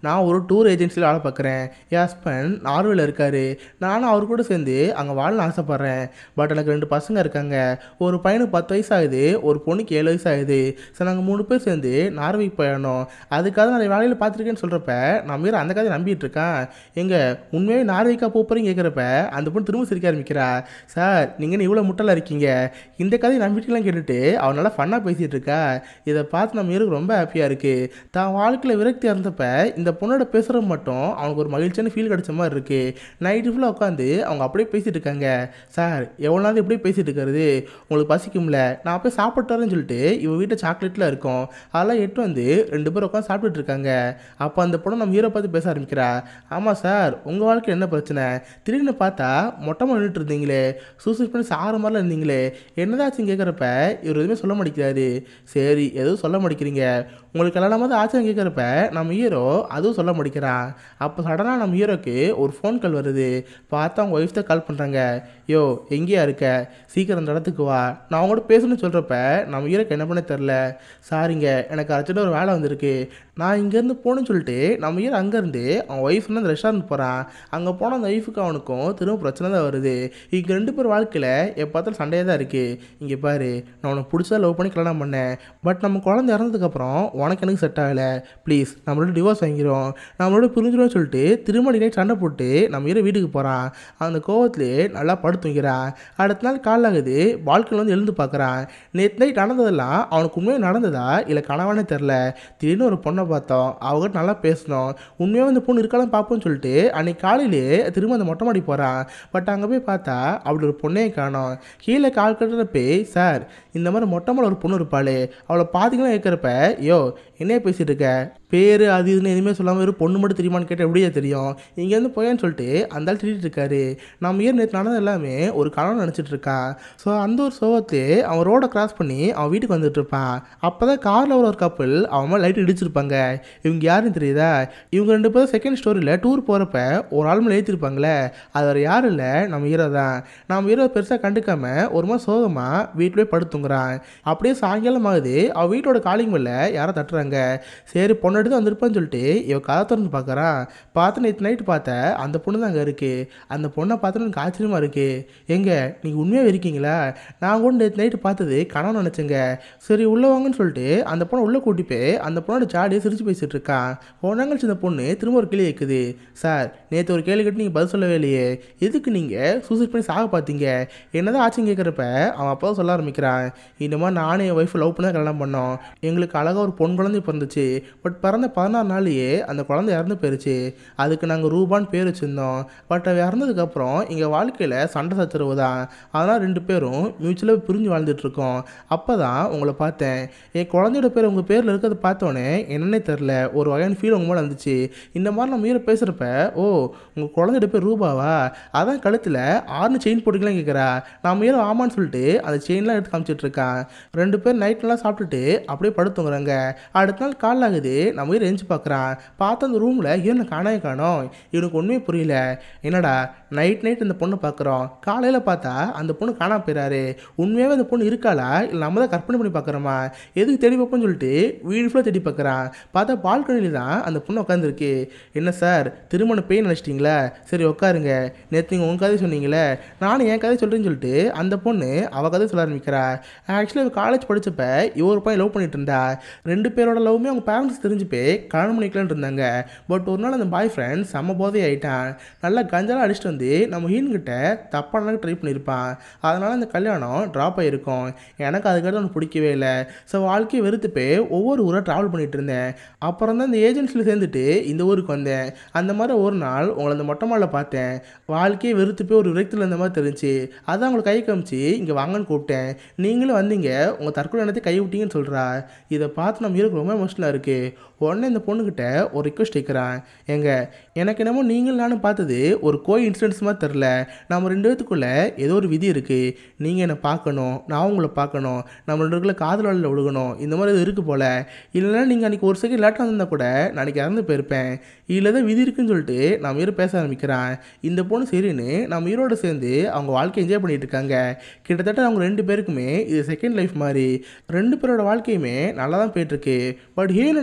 நான் ஒரு டூர் ஏஜென்சியில் வேலை பார்க்குறேன். என் ஹஸ்பண்ட் நார்வேல இருக்கார். நானும் அவர் கூட சேர்ந்து அங்கே வாழணும்னு ஆசைப்பட்றேன். பட் எனக்கு 2 பசங்க இருக்காங்க. ஒரு பையனுக்கு 10 வயசு ஆகுது, ஒரு பொண்ணுக்கு 7 வயசு ஆகுது. ஸோ நாங்கள் 3 பேர் சேர்ந்து நார்வேக்கு போயிடணும். அதுக்காக நான் வேலையில் பார்த்துருக்கேன்னு சொல்கிறப்ப நான் மீற அந்த கதையை நம்பிட்டு இருக்கேன். எங்க உண்மையாகவே நார்வேக்கா போகிறீங்க கேட்குறப்ப அந்த பொண்ணு திரும்ப சிரிக்க ஆரம்பிக்கிறா. சார் நீங்கள் இவ்வளோ முட்டலாக இருக்கீங்க, இந்த கதையை நம்பிட்டுலாம் கேட்டுட்டு அவன் நல்லா ஃபன்னாக பேசிகிட்டு இருக்கா. இதை பார்த்து நம்ம மீருக்கு ரொம்ப ஹாப்பியாக இருக்குது. தான் வாழ்க்கையில் விரக்தி இருந்தப்ப இந்த பொண்ணோட பேசுகிறது மட்டும் அவனுக்கு ஒரு மகிழ்ச்சியான ஃபீல் கிடைச்ச மாதிரி இருக்குது. நைட்டு ஃபுல்லாக உட்காந்து அவங்க அப்படியே பேசிகிட்டு இருக்காங்க. சார் எவ்வளோ நாள் இப்படியே பேசிகிட்டு இருக்கிறது, உங்களுக்கு பசிக்கும்ல, நான் போய் சாப்பிட்டு வரேன்னு சொல்லிட்டு இவன் வீட்டில் சாக்லேட்டில் இருக்கும் அதெல்லாம் எட்டு வந்து 2 பேர் உட்காந்து சாப்பிட்டுட்டு இருக்காங்க. அப்போ அந்த பொண்ணு நம்ம ஹீரோ பார்த்து பேச ஆரம்பிக்கிறா. ஆமாம் சார், உங்கள் வாழ்க்கையில் என்ன பிரச்சனை? திடீர்னு பார்த்தா மொட்டமாக நின்றுட்டு இருந்தீங்களே, சூசைட் பண்ணி சாகிற மாதிரிலாம் இருந்தீங்களே, என்னதாச்சுன்னு கேட்குறப்ப இவர் எதுவுமே சொல்ல மாட்டேங்கிறாரு. சரி எதுவும் சொல்ல மாட்டேங்கிறீங்க, உங்களுக்கு கல்யாணமாவது ஆச்சுன்னு கேட்குறப்ப நம்ம ஹீரோ அதுவும் சொல்ல முடிக்கிறான். அப்போ சடனாக நம்ம ஹீரோக்கு ஒரு ஃபோன் கால் வருது. பார்த்தா அவங்க ஒய்ஃப் தான் கால் பண்ணுறாங்க. யோ எங்கேயா இருக்க, சீக்கிரம் அந்த இடத்துக்கு வா, நான் அவங்களோட பேசணும்னு சொல்கிறப்ப நம்ம ஹீரோக்கு என்ன பண்ண தெரில. சாரிங்க எனக்கு அர்ஜென்ட்டாக ஒரு வேலை வந்திருக்கு, நான் இங்கேருந்து போகணுன்னு சொல்லிட்டு நம்ம ஹீரோ அங்கேருந்து அவன் ஒய்ஃப் அந்த ரெஸ்டாரண்ட் போகிறான். அங்கே போனால் அந்த ஒய்ஃபுக்கு அவனுக்கும் திரும்ப பிரச்சனை தான் வருது. இங்கே 2 பேர் வாழ்க்கையில் எப்போ பார்த்தாலும் சண்டையாக தான் இருக்குது. இங்கே பாரு, நான் உனக்கு பிடிச்சா லவ் பண்ணி கல்யாணம் பண்ணேன். பட் நம்ம குழந்தை இறந்ததுக்கப்புறம் உனக்கு எனக்கு செட் ஆகலை. ப்ளீஸ் நம்மளோட டிவோர்ஸ் வாங்கிடும், நம்மளோட பிரிஞ்சிடும்னு சொல்லிட்டு திரும்ப நைட் சண்டை போட்டு நம்ம ஹீரோ வீட்டுக்கு போகிறான். அந்த கோவத்திலே நல்லா படுத்துங்கிறான். அடுத்த நாள் கால் ஆகுது, வாழ்க்கையில் வந்து எழுந்து பார்க்குறான். நேற்று நைட் நடந்ததெல்லாம் அவனுக்கு உண்மையாக நடந்ததா இல்லை கனவானே தெரில. திடீர்னு ஒரு பொண்ணை பார்த்தோம், அவங்ககிட்ட நல்லா பேசணும், உண்மையாக இந்த பொண்ணு இருக்கலாம் பார்ப்போம்னு சொல்லிட்டு அன்னைக்கு காலையிலேயே திரும்ப அந்த மொட்டை மாடி போகிறான். பட் அங்கே போய் பார்த்தா அப்படி ஒரு பொண்ணே காணோம். கீழே கால் கட்டுறப்ப சார் இந்த மாதிரி மொட்டை மாடி ஒரு பொண்ணு இருப்பாளே, அவளை பார்த்தீங்கன்னா கேட்குறப்ப யோ என்னைய பேசிகிட்டு இருக்க, பேர் அது இதுன்னு எதுவுமே சொல்லாமல் ஒரு பொண்ணு மட்டும் தெரியுமான்னு கேட்டால் எப்படியே தெரியும், இங்கேருந்து போயான்னு சொல்லிட்டு அந்த ஆள் திட்டிகிட்டு இருக்காரு. நம்ம ஏன் நேற்று நடந்தது எல்லாமே ஒரு கனவு நினச்சிட்டு இருக்கான். ஸோ அந்த ஒரு சோகத்தை அவன் ரோடை கிராஸ் பண்ணி அவன் வீட்டுக்கு வந்துட்டு இருப்பான். அப்போ தான் காரில் ஒரு கப்பல் அவன் மேலே லைட் இடிச்சிருப்பாங்க. இவங்க யாருன்னு தெரியுதா? இவங்க 2 பேரும் செகண்ட் ஸ்டோரியில் டூர் போகிறப்ப ஒரு ஆள் மேலே ஏற்றிருப்பாங்களே, அது வேறு யாரும் இல்லை, நம்ம ஹீரோ தான். நம்ம ஹீரோ பெருசாக கண்டுக்காம ஒரு மாதிரி சோகமாக வீட்டிலே படுத்துங்கிறான். அப்படியே சாயங்காலம் ஆகுது, அவள் வீட்டோட காலிங் மேல யாரோ தட்டுறாங்க. சரி பொண்ணு எடுத்து வந்திருப்பான்னு சொல்லிட்டு இவ கதை திறந்து பார்க்குறான். பார்த்து நேற்று நைட்டு பார்த்த அந்த பொண்ணு தான் அங்கே இருக்குது. அந்த பொண்ணை பார்த்து எனக்கு ஆச்சரியமாக இருக்குது. எங்க நீங்கள் உண்மையாக இருக்கீங்களா? நான் கூட நேற்று நைட்டு பார்த்தது கனவு நினச்சேங்க. சரி உள்ளே வாங்கன்னு சொல்லிட்டு அந்த பொண்ணை உள்ளே கூட்டி போய் அந்த பொண்ணோட ஜாடியை சிரிச்சு பேசிகிட்டு இருக்கான். ஒன்றாங்கழிச்சு இந்த பொண்ணு திரும்ப ஒரு கேள்வி கேட்குது. சார் நேற்று ஒரு கேள்வி கேட்டு நீங்கள் பதில் சொல்லவே இல்லையே, எதுக்கு நீங்கள் சூசைட் பண்ணி சாக பார்த்தீங்க, என்னதான் ஆச்சுன்னு கேட்குறப்ப அவன் அப்போ சொல்ல ஆரம்பிக்கிறான். இந்த மாதிரி நானும் என் ஒய்ஃபை லவ் பண்ணி தான் கல்யாணம் பண்ணோம். எங்களுக்கு அழகாக ஒரு பொன் குழந்தை பிறந்துச்சு. பட் பிறந்த 14 நாள்லேயே அந்த குழந்தை இறந்து போயிருச்சு. அதுக்கு நாங்கள் ரூபான்னு பேர் வச்சுருந்தோம். பட் அவள் இறந்ததுக்கப்புறம் எங்கள் வாழ்க்கையில் சண்டை சச்சரவு தான். அதனால் 2 பேரும் மியூச்சுவலாக பிரிஞ்சு வாழ்ந்துட்டுருக்கோம். அப்போ தான் உங்களை பார்த்தேன். என் குழந்தையோட பேர் உங்கள் பேரில் இருக்கிறத பார்த்தோன்னே என்னன்னே தெரில, ஒரு வகையான ஃபீல் உங்கள் மேலே வந்துச்சு. இந்த மாதிரி நம்ம மீற பேசுகிறப்ப ஓ உங்கள் குழந்தையோட பேர் ரூபாவா, அதான் கழுத்தில் 6 செயின் போட்டுக்கலாம் கேட்குறா. நான் மீற ஆமான்னு சொல்லிட்டு அந்த செயின்லாம் எடுத்து காமிச்சிட்ருக்கான். 2 பேர் நைட் நல்லா சாப்பிட்டுட்டு அப்படியே படுத்துங்கிறாங்க. அடுத்த நாள் கால் ஆகுது, நம்ம ஹீரோ எஞ்சி பார்க்குறான். பார்த்து அந்த ரூமில் ஹீரோனை காணவே காணோம். இவனுக்கு ஒன்றுமே புரியல. என்னடா நைட் இந்த பொண்ணை பார்க்குறோம், காலையில் பார்த்தா அந்த பொண்ணு காணாம போயிறாரு. உண்மையாகவே அந்த பொண்ணு இருக்காளா இல்லை நம்ம தான் கற்பனை பண்ணி பார்க்குறோமா, எதுக்கு தேடி பார்ப்போம்னு சொல்லிட்டு வீடு ஃபுல்லாக தேடி பார்க்குறான். பார்த்தா பால்கனியில் தான் அந்த பொண்ணு உட்காந்துருக்கு. என்ன சார் திருமண பெயின் நினச்சிட்டிங்களா? சரி உட்காருங்க, நேற்று நீங்கள் உங்கள் கதை சொன்னீங்களே, நானும் என் கதை சொல்கிறேன்னு சொல்லிட்டு அந்த பொண்ணு அவள் கதை சொல்ல ஆரம்பிக்கிறா. ஆக்சுவலாக காலேஜ் படித்தப்ப இவர் பையன் லவ் பண்ணிட்டு இருந்தா. 2 பேரோட லவ்வுமே அவங்க பேரண்ட்ஸ் தெரிஞ்சு போய் கல்யாணம் பண்ணிக்கலான்னு இருந்தாங்க. பட் ஒரு நாள் அந்த பாய் ஃப்ரெண்ட் செம்ம போதே ஆகிட்டான். நல்லா கஞ்சாலாம் அடிச்சுட்டு வந்து நம்ம ஹீன்கிட்ட தப்பான ட்ரை பண்ணியிருப்பான். அதனால் அந்த கல்யாணம் ட்ராப் ஆகிருக்கும். எனக்கு அதுக்கடுத்து அவனுக்கு பிடிக்கவே இல்லை. ஸோ வாழ்க்கையை வெறுத்து போய் ஒவ்வொரு ஊராக ட்ராவல் பண்ணிகிட்டு இருந்தேன். அப்புறம் தான் இந்த ஏஜென்சியில் சேர்ந்துட்டு இந்த ஊருக்கு வந்தேன். அந்த மாதிரி ஒரு நாள் உங்களை அந்த மொட்டை மாடில் பார்த்தேன். வாழ்க்கையை வெறுத்து போய் ஒரு விரக்தியில் இருந்த மாதிரி தெரிஞ்சு அதான் உங்களை கை காமிச்சு இங்கே வாங்கன்னு கூப்பிட்டேன். நீங்களும் வந்தீங்க, உங்கள் தற்கொலை எண்ணத்தை கை விட்டீங்கன்னு சொல்கிறா. இதை பார்த்து நம்ம ஹீரோக்கு ரொம்ப எமோஷனலாக இருக்குது. உடனே இந்த பொண்ணுக்கிட்ட ஒரு ரிக்வெஸ்ட் கேட்குறான். எனக்கு என்னமோ நீங்கள் நானும் பார்த்தது ஒரு இன்சிடென்ட்ஸ் மாதிரி தெரில, நம்ம 2 பேத்துக்குள்ளே ஏதோ ஒரு விதி இருக்குது. நீங்கள் என்னை பார்க்கணும், நான் உங்களை பார்க்கணும், நம்ம 2 பேருக்குள்ள காதல் வலையில் விழுகணும், இந்த மாதிரி இது இருக்குது போல். இல்லைன்னா நீங்கள் அன்றைக்கி ஒரு செகண்ட் லேட்டாக வந்தால் கூட நாளைக்கு இறந்து போயிருப்பேன். இதில் தான் விதி இருக்குன்னு சொல்லிட்டு நம்ம ஹீரோ பேச ஆரம்பிக்கிறான். இந்த பொண்ணு சரின்னு நம்ம ஹீரோட சேர்ந்து அவங்க வாழ்க்கையை என்ஜாய் பண்ணிகிட்டு இருக்காங்க. கிட்டத்தட்ட அவங்க 2 பேருக்குமே இது செகண்ட் லைஃப் மாதிரி. 2 பேரோட வாழ்க்கையுமே நல்லா தான் போயிட்டுருக்கு. பட் ஹீரோனோட ஆக்டிவிட்டி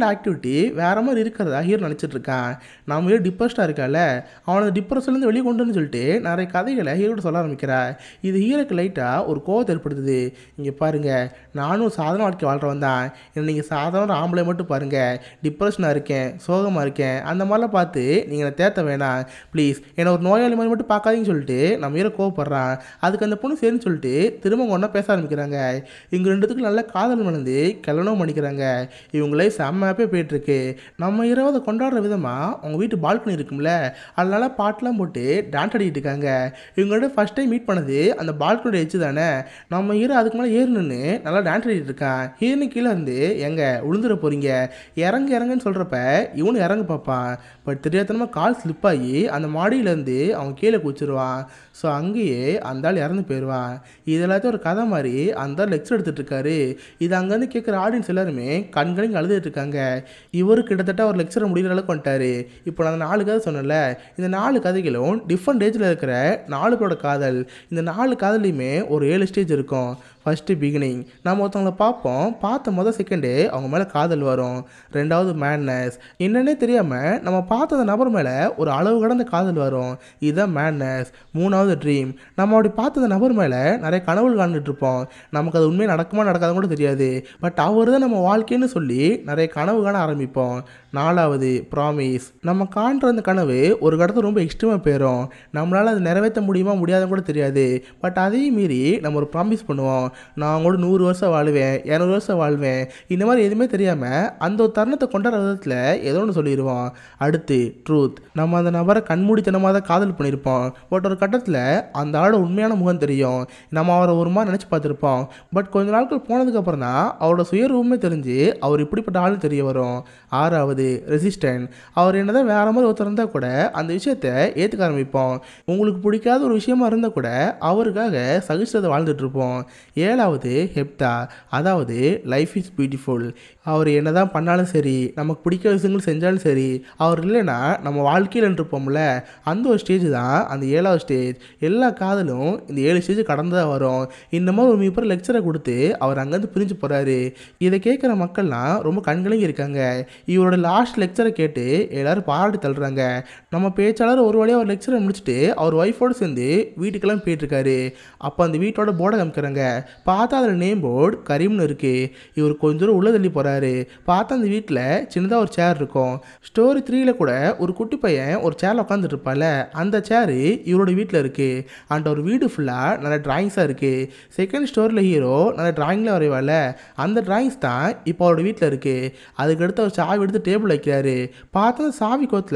விட்டு வேற மாதிரி இருக்கிறதா ஹீரோ நினச்சிட்டு இருக்கான். நம்ம ஹீரோ டிப்ரெஸ்டாக இருக்கால, அவனை டிப்ரெஷன்லேருந்து வெளியே கொண்டு வந்து சொல்லிட்டு நிறைய கதைகளை ஹீரோட்ட சொல்ல ஆரம்பிக்கிறா. இது ஹீரோக்கு லைட்டாக ஒரு கோவத்தை ஏற்படுத்துது. இங்கே பாருங்க, நானும் சாதாரண வாழ்க்கை வாழ்கிறவன் தான், என்ன நீங்கள் சாதாரண ஆம்பளை மட்டும் பாருங்கள், டிப்ரெஷனாக இருக்கேன், சோகமாக இருக்கேன், அந்த மாதிரிலாம் பார்த்து நீங்கள் என்னை தேத்த வேணாம் ப்ளீஸ், என்னை ஒரு நோயாளி மாதிரி மட்டும் பார்க்காதீங்கன்னு சொல்லிட்டு நம்ம ஹீரோ கோவப்படுறான். அதுக்கு அந்த பொண்ணு சரின்னு சொல்லிட்டு திரும்ப ஒன்றா பேச ஆரம்பிக்கிறாங்க. இவங்க ரெண்டுத்துக்கும் நல்ல காதல் மணந்து கல்யாணம் பண்ணிக்கிறாங்க. இவங்க லைஃப் செம்ம ஹாப்பியாக போயிட்டுருக்கு. நம்ம ஹீரோ அதை கொண்டாடுற விதமாக அவங்க வீட்டு பால்கனி இருக்கும்ல, அதனால பாட்டெலாம் போட்டு டான்ஸ் ஆடிக்கிட்டு இருக்காங்க. இவங்களோட ஃபஸ்ட் டைம் மீட் பண்ணது அந்த பால்கனியோட எச்சு தானே. நம்ம ஹீரோ அதுக்கு மேலே ஏறணுன்னு நல்லா டான்ஸ் ஆடிட்டு இருக்கான். ஹீரோனு கீழே இருந்து எங்க விழுந்துட போகிறீங்க, இறங்குன்னு சொல்கிறப்ப இவனு இறங்க பார்ப்பான். பட் தெரியாதனமாக கால் ஸ்லிப் ஆகி அந்த மாடியிலேருந்து அவன் கீழே குச்சிருவான். ஸோ அங்கேயே அந்த ஆள் இறந்து போயிடுவான். இது எல்லாத்தையும் ஒரு கதை மாதிரி அந்த ஆள் லெக்சர் எடுத்துகிட்டு இருக்காரு. இது அங்கேருந்து கேட்குற ஆடியன்ஸ் எல்லாருமே கண்கணிங்க அழுதுட்டு இருக்காங்க. இவரு கிட்டத்தட்ட ஒரு லெக்சரை முடிகிற அளவுக்கு வந்துட்டாரு. இப்போ நான் 4 கதை சொன்னேன்ல, இந்த 4 கதைகளும் டிஃப்ரெண்ட் ஏஜில் இருக்கிற 4 பேரோட காதல். இந்த 4 காதலையுமே ஒரு 7 ஸ்டேஜ் இருக்கும். ஃபஸ்ட்டு பிகினிங், நம்ம ஒருத்தவங்களை பார்ப்போம், பார்த்த மொதல் செகண்டே அவங்க மேலே காதல் வரும். ரெண்டாவது மேட்னஸ், என்னன்னே தெரியாமல் நம்ம பார்த்த அந்த நபர் மேலே ஒரு அளவு கடந்த காதல் வரும். இதுதான் மேட்னஸ். மூணாவது ட்ரீம், நம்ம அப்படி பார்த்த அந்த நபர் மேலே நிறைய கனவுகள் காண்டுட்டு இருப்போம். நமக்கு அது உண்மையாக நடக்குமா நடக்காத கூட தெரியாது, பட் அவர் தான் நம்ம வாழ்க்கைன்னு சொல்லி நிறைய கனவு காண ஆரம்பிப்போம். நாலாவது ப்ராமிஸ், நம்ம காண்ற அந்த கனவு ஒரு கடத்தை ரொம்ப எக்ஸ்ட்ரீமாக போயிடும். நம்மளால் அது நிறைவேற்ற முடியுமா முடியாதுன்னு கூட தெரியாது, பட் அதையும் மீறி நம்ம ஒரு ப்ராமிஸ் பண்ணுவோம், நான் கூட 100 வருஷம் வாழ்வேன், 200 வருஷம் வாழ்வேன், இந்த மாதிரி எதுவுமே தெரியாமல் அந்த ஒரு தருணத்தை கொண்டாடுற விதத்தில் ஏதோ ஒன்று சொல்லிடுவோம். அடுத்து ட்ரூத், நம்ம அந்த நபரை கண்மூடித்தனமாக தான் காதல் பண்ணியிருப்போம், பட் ஒரு கட்டத்தில் அந்த ஆளோட உண்மையான முகம் தெரியும். நம்ம அவரை ஒரு மாதிரி நினச்சி பார்த்துருப்போம், பட் கொஞ்ச நாட்கள் போனதுக்கப்புறம் தான் அவரோட சுயரூபமே தெரிஞ்சு அவர் இப்படிப்பட்ட ஆளுன்னு தெரிய வரும். ஆறாவது ரெசிஸ்டன்ட், அவர் என்னதான் வேற மாதிரி ஒருத்தர் இருந்தால் கூட அந்த விஷயத்தை ஏற்றுக்க ஆரம்பிப்போம். உங்களுக்கு பிடிக்காத ஒரு விஷயமா இருந்தால் கூட அவருக்காக சகிச்சதை வாழ்ந்துட்டு இருப்போம். ஏழாவது ஹெப்தா, அதாவது லைஃப் இஸ் பியூட்டிஃபுல், அவர் என்னதான் பண்ணாலும் சரி, நமக்கு பிடிக்க விஷயங்கள் செஞ்சாலும் சரி, அவர் இல்லைன்னா நம்ம வாழ்க்கையில் இருப்போம்ல, அந்த ஒரு ஸ்டேஜ் தான் அந்த 7வது ஸ்டேஜ். எல்லா காதலும் இந்த 7 ஸ்டேஜ் கடந்து தான் வரும். இந்த மாதிரி ஒரு மிகப்பெரிய லெக்சரை கொடுத்து அவர் அங்கேருந்து பிரிஞ்சு போகிறாரு. இதை கேட்குற மக்கள்லாம் ரொம்ப கண்கலங்கி இருக்காங்க. இவரோட லாஸ்ட் லெக்சரை கேட்டு எல்லாரும் பாராட்டி தள்ளுறாங்க. நம்ம பேச்சாளர் ஒரு வழியாக ஒரு லெக்சரை முடிச்சுட்டு அவர் ஒய்ஃபோடு சேர்ந்து வீட்டுக்கெல்லாம் போயிட்டுருக்காரு. அப்போ அந்த வீட்டோட போர்டை காமிக்கிறாங்க. பார்த்தா அதில் நேம் போர்டு கரீம்னு இருக்குது. இவர் கொஞ்சம் தூரம் உள்ள தள்ளி போகிறாரு. பார்த்தா அந்த வீட்டில் சின்னதாக ஒரு சேர் இருக்கும். ஸ்டோரி 3ல் கூட ஒரு குட்டி பையன் ஒரு சேரில் உட்காந்துட்டு இருப்பால, அந்த சேரு இவரோட வீட்டில் இருக்குது. அண்ட் ஒரு வீடு ஃபுல்லாக நிறைய ட்ராயிங்ஸாக இருக்குது. செகண்ட் ஸ்டோரியில் ஹீரோ நிறைய ட்ராயிங்கில் வரைவால, அந்த ட்ராயிங்ஸ் தான் இப்போ அவரோட வீட்டில் இருக்குது. அதுக்கடுத்து அவர் சாவி எடுத்து டேபிள் வைக்கிறாரு. பார்த்தா சாவி கோத்தில்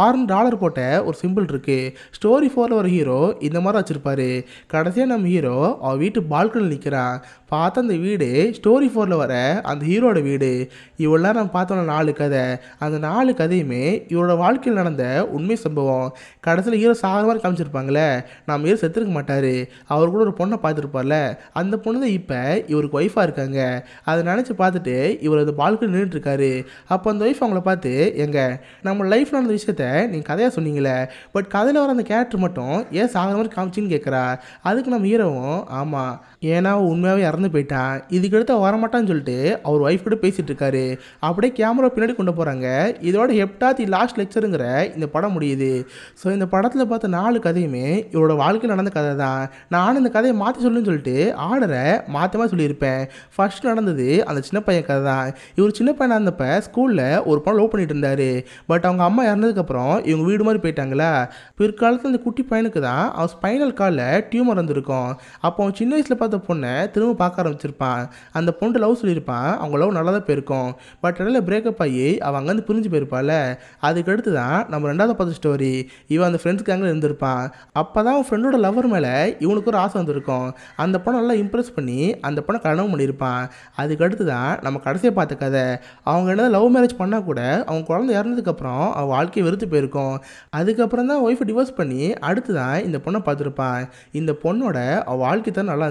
$6 போட்ட ஒரு சிம்பிள் இருக்குது. ஸ்டோரி 4ல் ஒரு ஹீரோ இந்த மாதிரி வச்சுருப்பாரு. கடைசியாக நம்ம ஹீரோ அவர் வீட்டு பால்கனியில் நிற்கிறான். பார்த்தா அந்த வீடு ஸ்டோரி 4ல் வர அந்த ஹீரோட வீடு. இவெல்லாம் நம்ம பார்த்தோம்னா 4 கதை. அந்த 4 கதையுமே இவரோட வாழ்க்கையில் நடந்த உண்மை சம்பவம். கடைசியில் ஹீரோ சாகிற மாதிரி காமிச்சிருப்பாங்களே, நம்ம ஹீரோ செத்துருக்க மாட்டார், அவர் கூட ஒரு பொண்ணை பார்த்துருப்பார்ல, அந்த பொண்ணு தான் இப்போ இவருக்கு ஒய்ஃபாக இருக்காங்க. அதை நினச்சி பார்த்துட்டு இவர் அந்த பால்கனி நின்றுட்டுருக்காரு. அப்போ அந்த ஒய்ஃப் அவங்கள பார்த்து, எங்க நம்ம லைஃப்பில் நடந்த விஷயத்த நீங்கள் கதையாக சொன்னீங்களே, பட் கதையில் வர அந்த கேரக்டர் மட்டும் ஏன் சாகிற மாதிரி காமிச்சின்னு கேட்குறா. அதுக்கு நம்ம ஹீரோவும் ஆமாம், ஏன்னா உண்மையாகவே இறந்து போயிட்டான், இதுக்கடுத்து வரமாட்டான்னு சொல்லிட்டு அவர் ஒய்ஃப் கூட பேசிகிட்டு இருக்காரு. அப்படியே கேமரா பின்னாடி கொண்டு போகிறாங்க. இதோட ஹெப்டா தி லாஸ்ட் லெக்சருங்கிற இந்த படம் முடியுது. ஸோ இந்த படத்தில் பார்த்த 4 கதையுமே இவரோட வாழ்க்கையில் நடந்த கதை தான். நானும் இந்த கதையை மாற்றி சொல்லுன்னு சொல்லிட்டு ஆர்டரை மாற்றமாக சொல்லியிருப்பேன். ஃபர்ஸ்ட் நடந்தது அந்த சின்ன பையன் கதை தான். இவர் சின்ன பையனாக இருந்தப்போ ஸ்கூலில் ஒரு படம் லவ் பண்ணிட்டு இருந்தார். பட் அவங்க அம்மா இறந்ததுக்கப்புறம் இவங்க வீடு மாதிரி போயிட்டாங்களா. பிற்காலத்தில் இந்த குட்டி பையனுக்கு தான் அவன் ஸ்பைனல் காலில் டியூமர் வந்திருக்கும். அப்போ அவன் சின்ன வயசில் பார்த்த பொண்ணை திரும்ப பார்க்க ஆரம்பிச்சிருப்பான். அந்த பொண்ணு லவ் சொல்லியிருப்பான். அவங்க லவ் நல்லா தான் போயிருக்கும். பட் இடையில பிரேக்கப் ஆகி அவன் அங்கேருந்து பிரிஞ்சு போயிருப்பாள். அதுக்கடுத்து தான் நம்ம 2வது பார்த்த ஸ்டோரி. இவன் அந்த ஃப்ரெண்ட்ஸ்க்கு அங்கே இருந்திருப்பான். அப்போ தான் அவன் ஃப்ரெண்டோட லவர் மேலே இவனுக்கு ஒரு ஆசை வந்திருக்கும். அந்த பொண்ணை நல்லா இம்ப்ரெஸ் பண்ணி அந்த பொண்ணை கனவு பண்ணியிருப்பான். அதுக்கடுத்து தான் நம்ம கடைசியை பார்த்த கதை. அவங்க என்ன லவ் மேரேஜ் பண்ணால் கூட அவங்க குழந்தை இறந்ததுக்கப்புறம் அவன் வாழ்க்கையை வெறுத்து போயிருக்கும். அதுக்கப்புறம் தான் ஒய்ஃபை டிவோர்ஸ் பண்ணி அடுத்து தான் இந்த பொண்ணை பார்த்துருப்பான். இந்த பொண்ணோட அவள் வாழ்க்கை தான் நல்லா இருந்திருக்கும்.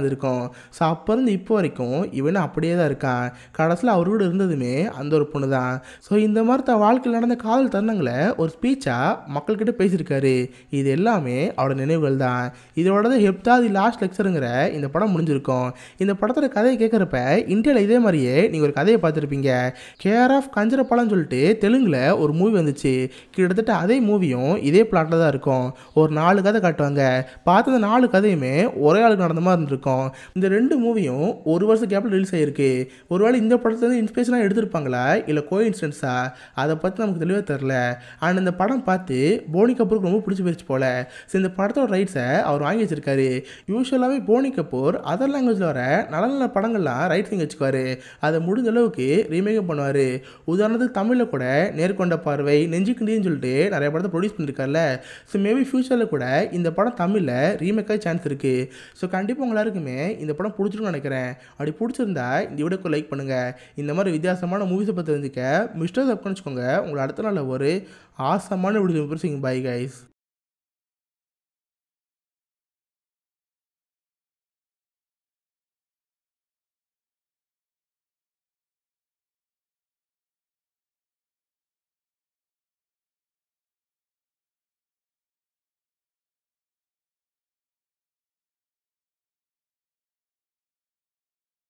ஸோ அப்போ இருந்து இப்போ வரைக்கும் இவனும் அப்படியே தான் இருக்கான். கடைசியில் அவர் கூட இருந்ததுமே அந்த ஒரு பொண்ணு தான். ஸோ இந்த மாதிரி தான் வாழ்க்கையில் நடந்த காதல் தருணங்களை ஒரு ஸ்பீச்சாக மக்கள்கிட்ட பேசியிருக்காரு. இது எல்லாமே அவரோட நினைவுகள் தான். இதோட தான் ஹெப்தா தி லாஸ்ட் லெக்சருங்கிற இந்த படம் முடிஞ்சிருக்கும். இந்த படத்தோட கதையை கேட்குறப்ப இந்தியாவில் இதே மாதிரியே நீங்கள் ஒரு கதையை பார்த்துருப்பீங்க. கேர் ஆஃப் கஞ்சரப்பாலன்னு சொல்லிட்டு தெலுங்கில் ஒரு மூவி வந்துச்சு. கிட்டத்தட்ட அதே மூவியும் இதே பிளாட்டில் தான் இருக்கும். ஒரு 4 கதை காட்டுவாங்க. பார்த்து அந்த 4 கதையுமே ஒரே ஆளுக்கு நடந்த மாதிரி இருந்திருக்கும். இந்த 2 மூவியும் ஒரு வருஷம் கேப்பில் ரிலீஸ் ஆகிருக்கு. ஒருவேளை இந்த படத்துலேருந்து இன்ஸ்பிரேஷனாக எடுத்திருப்பாங்களா இல்லை கோ இன்சிடென்ஸா, அதை பற்றி நமக்கு தெளிவாக தெரில. அண்ட் இந்த படம் பார்த்து போனி கபூருக்கு ரொம்ப பிடிச்சி போயிடுச்சு போல. ஸோ இந்த படத்தோட ரைட்ஸை அவர் வாங்கி வச்சிருக்காரு. யூஸ்வலாகவே போனி கபூர் அதர் லாங்குவேஜில் வர நல்ல நல்ல படங்கள்லாம் ரைட்ஸ் வாங்கி வச்சுக்குவார். அதை முடிஞ்ச அளவுக்கு ரீமேக்கும் பண்ணுவார். உதாரணத்துக்கு தமிழில் கூட நேர்கொண்ட பார்வை, நெஞ்சுக்கிண்டின்னு சொல்லிட்டு நிறைய படத்தை ப்ரொடியூஸ் பண்ணியிருக்காருல்ல. ஸோ மேபி ஃபியூச்சரில் கூட இந்த படம் தமிழில் ரீமேக்காக சான்ஸ் இருக்குது. ஸோ கண்டிப்பாக உங்க எல்லாருக்குமே இந்த படம் பிடிச்சிருக்குன்னு நினைக்கிறேன். அப்படி பிடிச்சிருந்தா இந்த வீடியோக்கு லைக் பண்ணுங்கள். இந்த மாதிரி வித்தியாசமான மூவிஸை பற்றி தெரிஞ்சுக்க மிஸ்டர் சப்ஸ்கிரைப் பண்ணிக்கோங்க. உங்களை அடுத்த நாள் ஒரு ஆசமான வீடியோ பை கைஸ்.